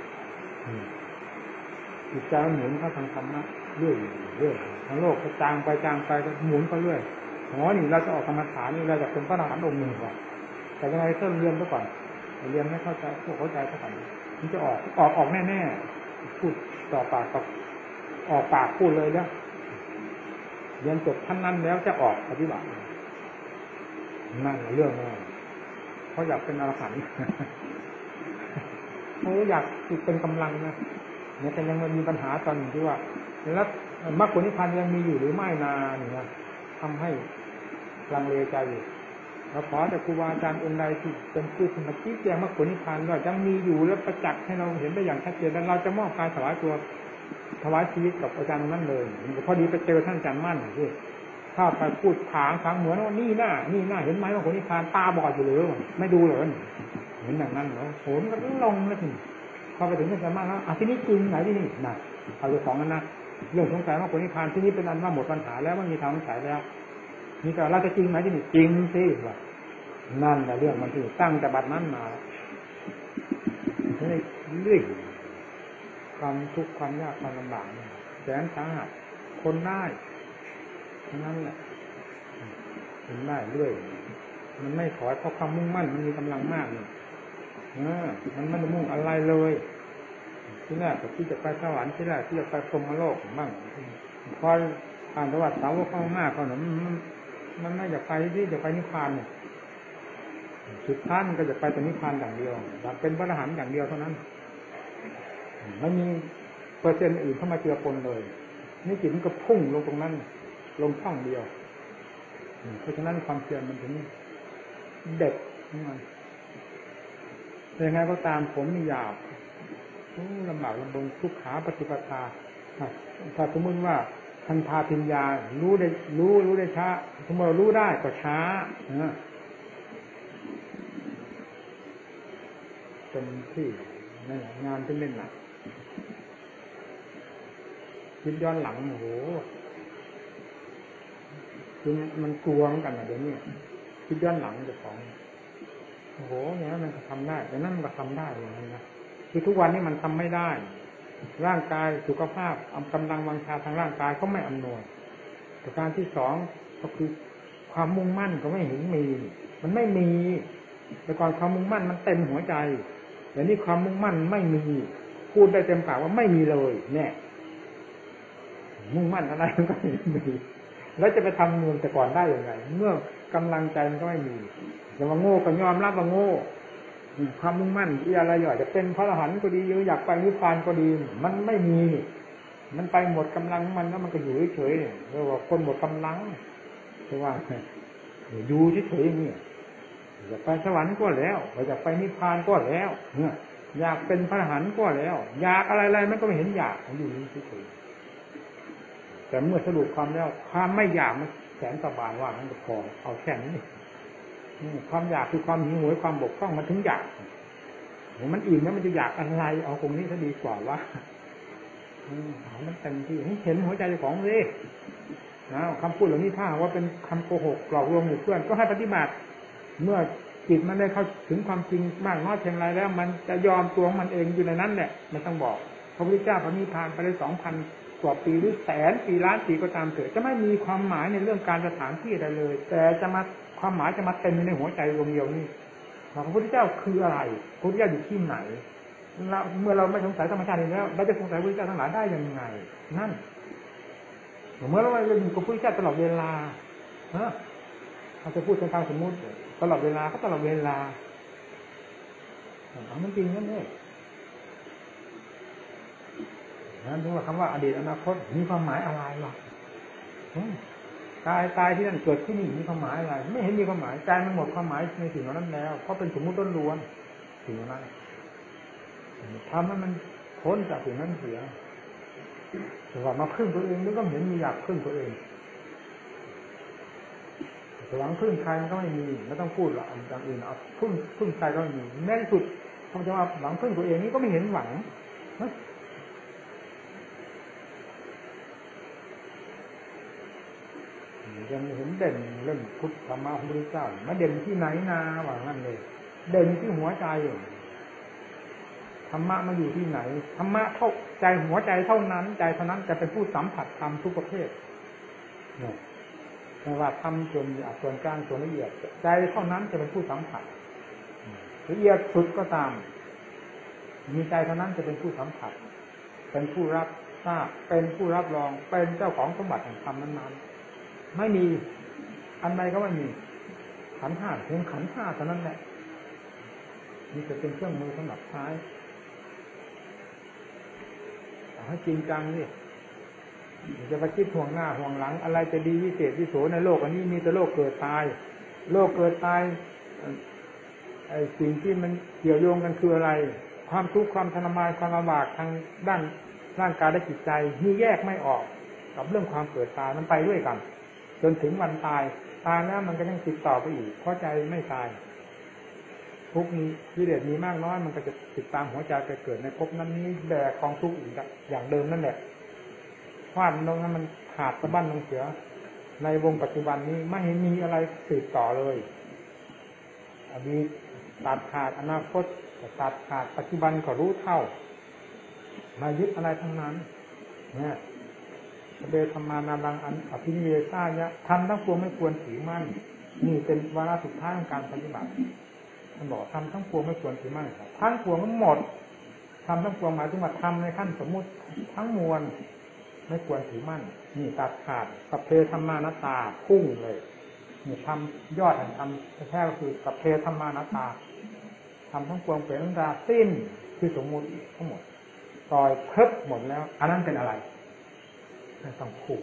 A: จิตใจหมุนเข้าทางธรรมะเรื่อยเรื่อยทางโลกก็จางไปจางไปก็หมุนไปเรื่อยอ๋อนี่เราจะออกกรรมฐานนี่เราจะเป็นพระอรหันต์องค์หนึ่งก่อนแต่ยังไงต้องเรียนซะก่อนเรียนให้เข้าใจพวกเข้าใจซะก่อนมันจะออกออกออกแน่ๆพูดต่อปากกับออกปากพูดเลยแล้วเรียนจบท่านนั้นแล้วจะออกปฏิบัตินั่นเรื่องแน่เขาอยากเป็นอรหันต์เขาอยากเป็นกำลังนะเนี่ยแต่ยังมีปัญหาตอนที่ว่าแล้วมรรคผลนิพพานยังมีอยู่หรือไม่นานเนี่ยทำให้ลังเลใจอยู่เราขอแต่ครูบาอาจารย์องค์ใดที่เป็นผู้สมัครชี้แจงมรรคผลนิพพานว่ายังมีอยู่และประจักษ์ให้เราเห็นได้อย่างชัดเจนแล้วเราจะมอบกายถวายตัวถวายชีวิตกับอาจารย์นั้นเลยพอดีไปเจอท่านอาจารย์มั่นที่ถ้าไปพูดถางถางเหมือนว่านี่หน้านี่หน้าเห็นไหมว่าคนนิพพานตาบอดอยู่หรือไม่ดูเหรอเห็นอย่างนั้นเหรอโหมันก็ลงแล้วทีพอไปถึงอาจารย์มั่นแล้วอ่ะที่นี่จริงไหนที่นี่น่ะเอาตัวสองนั้นนะเรื่องสงสัยว่าคนนิพพานที่นี่เป็นอันว่าหมดปัญหาแล้วไม่มีทางสงสัยแล้วนี่แต่เราจะจริงไหมที่นี่จริงสิว่านั่นแหละเรื่องมันที่ตั้งแต่บัดนั้นมาเรื่อยความทุกข์ความยากความลำบากแสนสาหัสคนได้นั่นแหละคนได้เรื่อยมันไม่ถอยเพราะความมุ่งมั่นมันมีกำลังมากเลยเออมันไม่ได้มุ่งอะไรเลยที่แรกก็ที่จะไปสวรรค์ที่แรกที่จะไปพรหมโลกบ้างพออ่านประวัติสาวกเข้ามากเขาหน่อยมันไม่อยากไปที่จะไปนิพพานเนี่ยสุดท้ายมันก็จะไปแต่นิพพานอย่างเดียวอยากเป็นพระอรหันต์อย่างเดียวเท่านั้นไม่มีเปอร์เซ็นต์อื่นเข้ามาเจือปนเลยนี่จิตมันก็พุ่งลงตรงนั้นลงช่องเดียวเพราะฉะนั้นความเพียรมันถึงเด็ดมันยังไงก็ตามผมมีหยาบลำบากลำบนทุกขาปฏิปทาถ้าสมมติว่าทันทาพิญญารู้ได้รู้รู้ได้ช้าสมมติรู้ได้ก็ช้านะเป็นที่นั่นงานที่เล่นหนักคิดย้อนหลังโอ้โหคือมันกลัวเหมือนกันนะเดี๋ยวนี้คิดย้อนหลังเจ้าของโอ้โหอย่างนั้นมันทำได้แต่นั่นมันก็ทำได้อย่างนั้นนะคือทุกวันนี้มันทำไม่ได้ร่างกายสุขภาพกำลังวังชาทางร่างกายก็ไม่อำนวยประการที่สองก็คือความมุ่งมั่นก็ไม่เห็นมีมันไม่มีแต่ก่อนความมุ่งมั่นมันเต็มหัวใจแต่นี่ความมุ่งมั่นไม่มีพูดได้เต็มปากว่าไม่มีเลยเนี่ยมุ่งมั่นอะไรมันก็ไม่มีแล้วจะไปทำเมืองแต่ก่อนได้อย่างไรเมื่อกำลังใจมันก็ไม่มีแต่ว่าโง่ก็ยอมรับว่าโง่ความมุ่งมั่นที่อะไรอยากจะเป็นพระอรหันต์ก็ดีอยากไปนิพพานก็ดีมันไม่มีมันไปหมดกำลังมันแล้วมันก็อยู่เฉยๆเนี่ยเรียกว่าคนหมดกำลังเพราะว่าอยู่เฉยๆเนี่ยอยากไปสวรรค์ก็แล้วอยากไปนิพพานก็แล้วเนี่ยอยากเป็นพระอรหันต์ก็แล้วอยากอะไรๆมันก็ไม่เห็นอยากอยู่นี่เฉยๆแต่เมื่อสรุปความแล้วความไม่อยากมันแสนสบายว่านั้นก็พอเอาแค่นี้ความอยากคือความหิวโหยความบกพร่องมันถึงอยากมันอิ่มแล้วมันจะอยากอะไรเอาตรงนี้ซะดีกว่าว่าอืมมันเต็มที่เห็นหัวใจของเลยนะคำพูดเหล่านี้ถ้าว่าเป็นคำโกหกหลอกลวงหมู่เพื่อนก็ให้ปฏิบัติเมื่อจิตมันได้เข้าถึงความจริงมากน้อยเพียงไรแล้วมันจะยอมตัวมันเองอยู่ในนั้นแหละมันต้องบอกพระพุทธเจ้าพระนิพพานไปได้สองพันกว่าปีหรือแสนปีล้านปีก็ตามเถิดจะไม่มีความหมายในเรื่องการสถานที่ใดเลยแต่จะมาความหมายจะมาเต็มในหัวใจดวงเดียวนี้พระพุทธเจ้าคืออะไรพระพุทธเจ้าอยู่ที่ไหนเมื่อเราไม่สงสัยธรรมชาตินี้แล้วเราจะสงสัยพระพุทธเจ้าทั้งหลายได้ยังไงนั่นเมื่อเราอยู่กับพระพุทธเจ้าตลอดเวลาฮะเราจะพูดทางสมมุติตลอดเวลาก็ตลอดเวลาเอามันจริงนั่นเองนั่นถึงว่าคำว่าอดีตอนาคตมีความหมายอะไรหรอกตายตายที่นั่นเกิดที่นี่มีความหมายอะไรไม่เห็นมีความหมายใจมันหมดความหมายในสิ่งนั้นแล้วเพราะเป็นสมมุติล้วนสิ่งนั้นทำให้มันพ้นจากสิ่งนั้นเสียแต่ว่ามาพึ่งตัวเองแล้วก็เห็นมีอยากพึ่งตัวเองหวังพึ่งใครมันก็ไม่มีไม่ต้องพูดหรอกอย่างอื่นเอาพึ่งพึ่งใครก็ไม่มีแม้ที่สุดคำจะว่าหวังพึ่งตัวเองนี่ก็ไม่เห็นหวังนะยังเห็นเด่นเรื่องพุทธธรรมะของพระพุทธเจ้ามาเด่นที่ไหนนาว่างั้นเลยเด่นที่หัวใจธรรมะมาอยู่ที่ไหนธรรมะเข้าใจหัวใจเท่านั้นใจเท่านั้นจะเป็นผู้สัมผัสธรรมทุกประเภทเนี่ยไม่ว่าทำส่วนหยาบส่วนกลางส่วนละเอียดใจเท่านั้นจะเป็นผู้สัมผัสละเอียดสุดก็ตามมีใจเท่านั้นจะเป็นผู้สัมผัสเป็นผู้รับทราบเป็นผู้รับรองเป็นเจ้าของสมบัติแห่งธรรมนั้นๆไม่มีอันใดก็ไม่มีขันธ์ห้าเพียงขันธ์ห้าเท่านั้นแหละนี่จะเป็นเครื่องมือสำหรับใช้ให้จริงจังนี่จะไปคิดห่วงหน้าห่วงหลังอะไรจะดีวิเศษวิโสในโลกอันนี้มีแต่โลกเกิดตายโลกเกิดตายไอ้สิ่งที่มันเกี่ยวโยงกันคืออะไรความทุกข์ความทรมานความลำบากทางด้านร่างกายและจิตใจมีแยกไม่ออกกับเรื่องความเกิดตายมันไปด้วยกันจนถึงวันตายตายแล้วมันก็ยังติดต่อไปอีกเพราะใจไม่ตายทุกนี้วิเลศมีมากน้อยมันก็จะติดตามหัวใจไปเกิดในภพนั้นนี้แบกกองทุกข์อีกอย่างเดิมนั่นแหละความตรงนั้นมันขาดสะบั้นลงเสียในวงปัจจุบันนี้ไม่เห็นมีอะไรสืบต่อเลยอดีตตัดขาดอนาคตตัดขาดปัจจุบันก็รู้เท่ามายึดอะไรทั้งนั้นเนี่ยเบธรรมานารังอันอภินิเวสายะทำทั้งปวงไม่ควรถือมั่นนี่เป็นวาระสุดท้ายของการปฏิบัติท่านบอกทำทั้งปวงไม่ควรถือมั่นทั้งปวงทั้งหมดทำทั้งปวงหมายถึงว่าทำในขั้นสมมุติทั้งมวลไม่ควรถือมั่นนี่ตัดขาดกับเพธรรมานัตตาพุ่งเลยนี่ทำยอดแห่งทำแท้ก็คือกับเพธรรมานัตตาทำทั้งปวงเป็นนัตตาสิ้นคือสมมุติทั้งหมดปล่อยเพิบหมดแล้วอันนั้นเป็นอะไรไม่ต้องพูด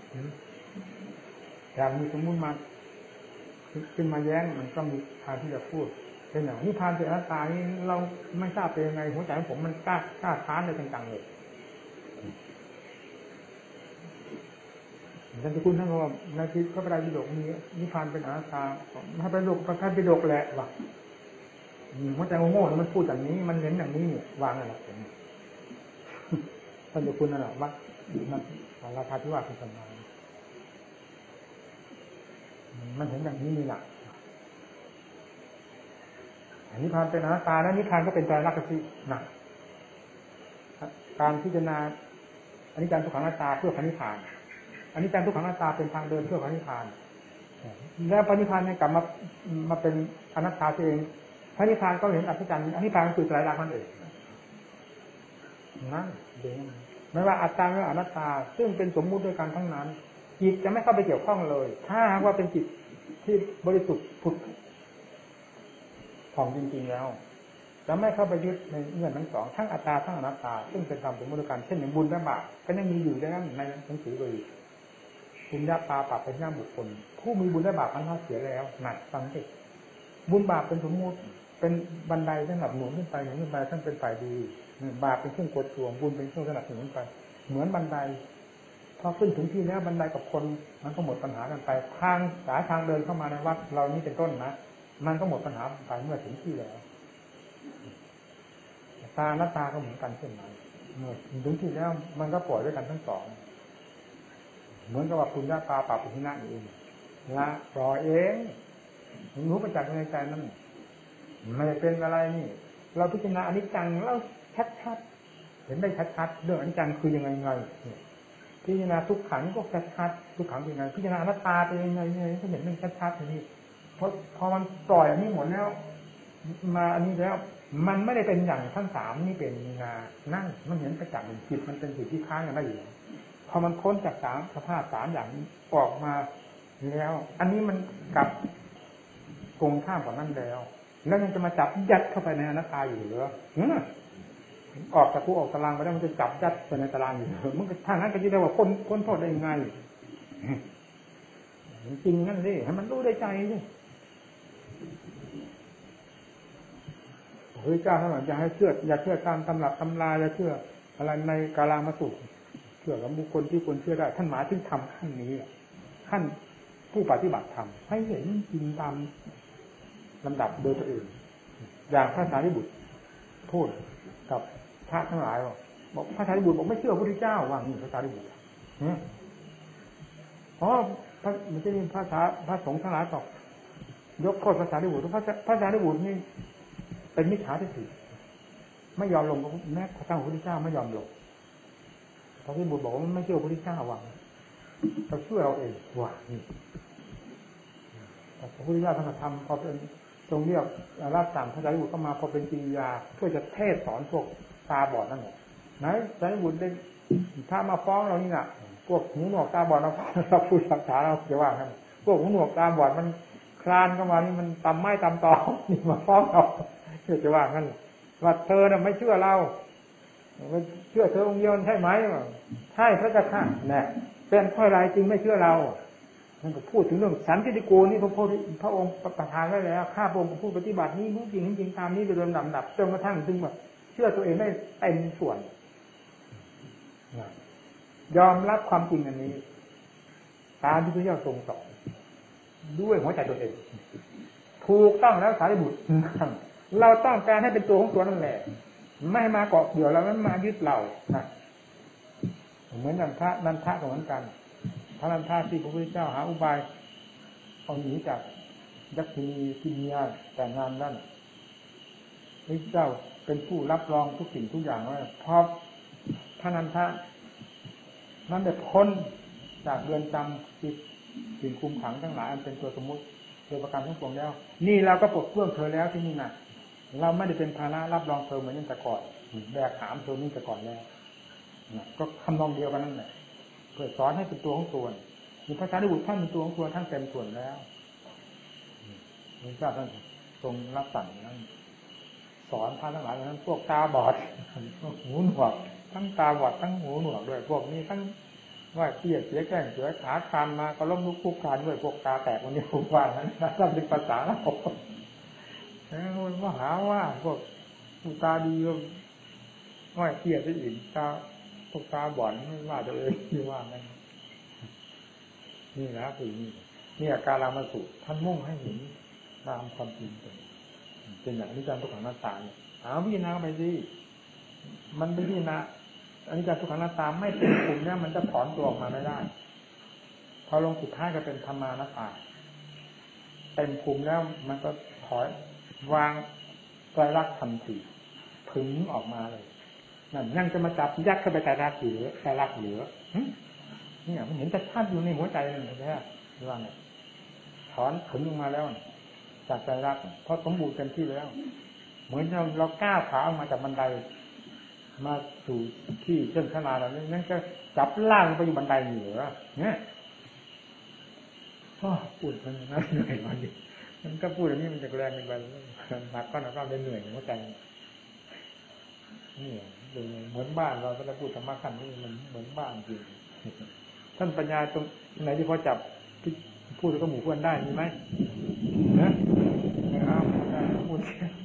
A: อย่างมีสมมุติมาขึ้นมาแย้งมันก็มีทางที่จะพูดเป็นอย่างนิพพานเป็นอนัตตานี่เราไม่ทราบเป็นยังไงหัวใจของผมมันกล้ากล้าท้านเลยต่างๆเลยท่านที่คุณท่านบอกว่าในที่พระไตรปิฎกมีนิพพานเป็นอนัตตาพระไตรปิฎกพระไตรปิฎกแหละว่าหัวใจโง่ๆมันพูดอย่างนี้มันเน้นอย่างนี้วางอะไรผมท่านที่คุณนั่นแหละว่ามันราคาที่ว่าคือสำคัญมันเห็นอย่างนี้นี่แหละนิพพานเป็นอนัตตาแล้วนิพพานก็เป็นใจรักสินะการพิจารณาอนิจจังทุกขังอนัตตาเพื่อพระนิพพานอนิจจังทุกขังอนัตตาเป็นทางเดินเพื่อพระนิพพานแล้วพระนิพพานเนี่ยกลับมามาเป็นอนัตตาเองพระนิพพานก็เห็นอัศจรรย์อนิพพานคือไตรลักษณ์นั่นเองนั่นเองไม่ว่าอัตตาหรืออนัตตาซึ่งเป็นสมมุติด้วยกันทั้งนั้นจิตจะไม่เข้าไปเกี่ยวข้องเลยถ้าหากว่าเป็นจิตที่บริสุทธิ์ผุดผ่องจริงๆแล้วจะไม่เข้าไปยึดในเงื่อนทั้งสองทั้งอัตตาทั้งอนัตตาซึ่งเป็นธรรมสมมุติด้วยกันเช่นอย่างบุญและบาปก็ยังมีอยู่ในนั้นในหนังสือเลยบุญญาปาปรับเป็นหน้าบุคคลผู้มีบุญและบาปมันเสียแล้วหนักฟังสิบุญบาปเป็นสมมุติเป็นบันไดสำหรับหนุนขึ้นไปหนุนขึ้นไปทั้งเป็นฝ่ายดีบาปเป็นเครื่องกดท่วงบุญเป็นเครื่องสนับสนุนไปเหมือนบันไดพอขึ้นถึงที่แล้วบันไดกับคนมันก็หมดปัญหากันไปทางสายทางเดินเข้ามาในวัดเรานี่เป็นต้นนะมันก็หมดปัญหาไปเมื่อถึงที่แล้วตาหน้าตาก็เหมือนกันเช่นนั้นถึงที่แล้วมันก็ปล่อยด้วยกันทั้งสองเหมือนกับว่าปุญญาตาปราบปุถินะเองละปล่อยเองรู้ประจักษ์ในใจนั้นไม่เป็นอะไรนี่เราพิจารณาอนิจจังเราชัดๆเห็นได้ชัดๆเรื่องอนิจจังคือยังไงไงพิจารณาทุกขังก็ชัดๆทุกขังเป็นยังไงพิจารณาอนัตตาเป็นยังไงเนี่ยก็เห็นมันชัดๆทีนี้พอพอมันปล่อยอันนี้หมดแล้วมาอันนี้แล้วมันไม่ได้เป็นอย่างทั้งสามนี่เป็นนานั่นมันเห็นประจักษ์จิตมันเป็นจิตที่ค้างอย่างไรอยู่พอมันพ้นจากสามสภาพสามอย่างนี้ออกมาแล้วอันนี้มันกลับตรงข้ามกว่านั้นแล้วแล้วยังจะมาจับยัดเข้าไปในอนัตตาอยู่หรือออกจากผู้ออกตารางไปแล้วมันจะจับยัดไปในตารางอยู่หรือมันทางนั้นก็จะได้ว่าพ้นพ้นโทษได้ยังไงจริงนั่นสิให้มันรู้ได้ใจสิพระเจ้าท่านบอกอย่าให้เชื่ออย่าเชื่อตามตำรับตำราอย่าเชื่ออะไรในกาลามาสุเชื่อกับบุคคลที่ควรเชื่อได้ท่านหมายถึงทำขั้นนี้ขั้นผู้ปฏิบัติธรรมให้เห็นจริงตามลำดับโดยตัวเองอย่างพระสารีบุตรพูดกับพระทั้งหลายบอกพระสารีบุตรบอกไม่เชื่อพระพุทธเจ้าว่านี่พระสารีบุตรเพราะพระมันจะมีภาษาพระสงฆ์ทั้งหลายบอกยกโทษพระสารีบุตรพระพระสารีบุตรนี่เป็นมิจฉาทิฏฐิไม่ยอมลงแม้พระเจ้าพระพุทธเจ้าไม่ยอมลงพระสารีบุตรบอกว่าไม่เชื่อพระพุทธเจ้าว่าเราเชื่อเราเองว่านี่พระพุทธเจ้าท่านทำพอเป็นทรงเรียกรับสั่งพระสารีบุตรเข้ามาพอเป็นกิริยาเพื่อจะเทศสอนพวกตาบอดนั่นแหละไหนสารีบุตรได้ถ้ามาฟ้องเรานี่น่ะพวกหูหนวกตาบอดเราเราพูดภาษาเราจะว่ากันพวกหูหนวกตาบอดมันคลานเข้ามานี่มันตำไม้ตำตอนี่มาฟ้องเราจะว่างั้นว่าเธอน่ะไม่เชื่อเราเชื่อเธอองค์เดียวใช่ไหมใช่พระเจ้าข้าเนี่ยเป็นเพราะอะไรจริงไม่เชื่อเราท่านก็พูดถึงเรื่องสันติโกนี่พระพระองค์ประทานไว้แล้วข้าพระองค์ผู้ปฏิบัตินี้รู้จริงจริงตามนี้โดยลำดับจนกระทั่งถึงแบบเชื่อตัวเองได้เต็มส่วนยอมรับความจริงอันนี้ตามที่พระเจ้าทรงสอนด้วยหัวใจตัวเองถูกต้องแล้วสารีบุตรเราต้องการให้เป็นตัวของตัวนั่นแหละไม่มาเกาะเกี่ยวเราไม่มายึดเรานะเหมือนนันทะนันทะก็เหมือนกันพระนันทะที่พระพุทธเจ้าหาอุบายเอาหนีจากยักษินีกินเมียแต่งงานนั่นพระเจ้าเป็นผู้รับรองทุกสิ่งทุกอย่างว่าพอพระนันทะนั้นได้พ้นจากเรือนจำจิตสิ่งคุมขังทั้งหลายอันเป็นตัวสมมุติโดยประการทั้งปวงแล้วนี่เราก็ปลดเปลื้องเธอแล้วที่นี่นะเราไม่ได้เป็นภาระรับรองเธอเหมือนแต่ก่อนแบกหามเธอนี่แต่ก่อนแล้วก็คำนองเดียวกันนั่นแหละเพื่อสอนให้เป็นตัวของตัวมีพระสารีบุตรท่านเป็นตัวของตัวทั้งเต็มส่วนแล้วพระเจ้าท่านทรงรับสั่งนั้นสอนท่านทั้งหลายนั้นพวกตาบอดพวกหูหนวกทั้งตาบอดทั้งหูหนวกด้วยพวกนี้ทั้งว่าเกลียดเสียแก่งเสือขาคานมาก็ล้มลุกคุกคานด้วยพวกตาแตกวันนี้ผมว่านั้นนั่นเป็นภาษาแล้วว่าหาว่าพวกตาดีก็ว่าเกลียดไปอีกตาพวกตาบอดไม่ว่าตัวเองที่ว่างั้นนี่นะคือนี่นี่อาการรามาสุท่านมุ่งให้เห็นตามความจริงเป็นเป็นอย่างนี้การทุกขังหน้าตาเนี่ยหาวิญญาณไปสิมันไม่วิญญาณอันนี้การทุกขังหน้าตาไม่เป็นกลุ่มเนี่ยมันจะถอนตัวออกมาไม่ได้พอลงสุดท้ายก็เป็นธรรมานาตาเต็มกลุ่มแล้วมันก็ถอยวางไตรลักษณ์ทันทีถึงออกมาเลยนั่นยังจะมาจับยัดเข้าไปไตรลักษณ์เหลือไตรลักษณ์เหลือเนี่ยมันเห็นชัดๆอยู่ในหัวใจเลยใช่ไหมหรือว่าไงถอนถึงลงมาแล้วจากไตรลักษณ์เพราะสมบูรณ์เต็มที่แล้วเหมือนเราเราก้าวขาออกมาจากบันไดมาสู่ที่เชิงขนาดนั้นนั่นก็จับล่างไปอยู่บันไดเหนือเนี่ยพูดมันน่าเหนื่อยมันดิมันก็พูดอย่างนี้มันจะแรงเป็นไปหนักก็หนักก็เป็นเหนื่อยหัวใจนี่เหมือนบ้านเราก็จะพูดธรรมะขั้นนี้มันเหมือนบ้านจริงท่านปัญญาตรงไหนที่พอจับพูดกับหมู่เพื่อนได้มีไหมนะเอาพูด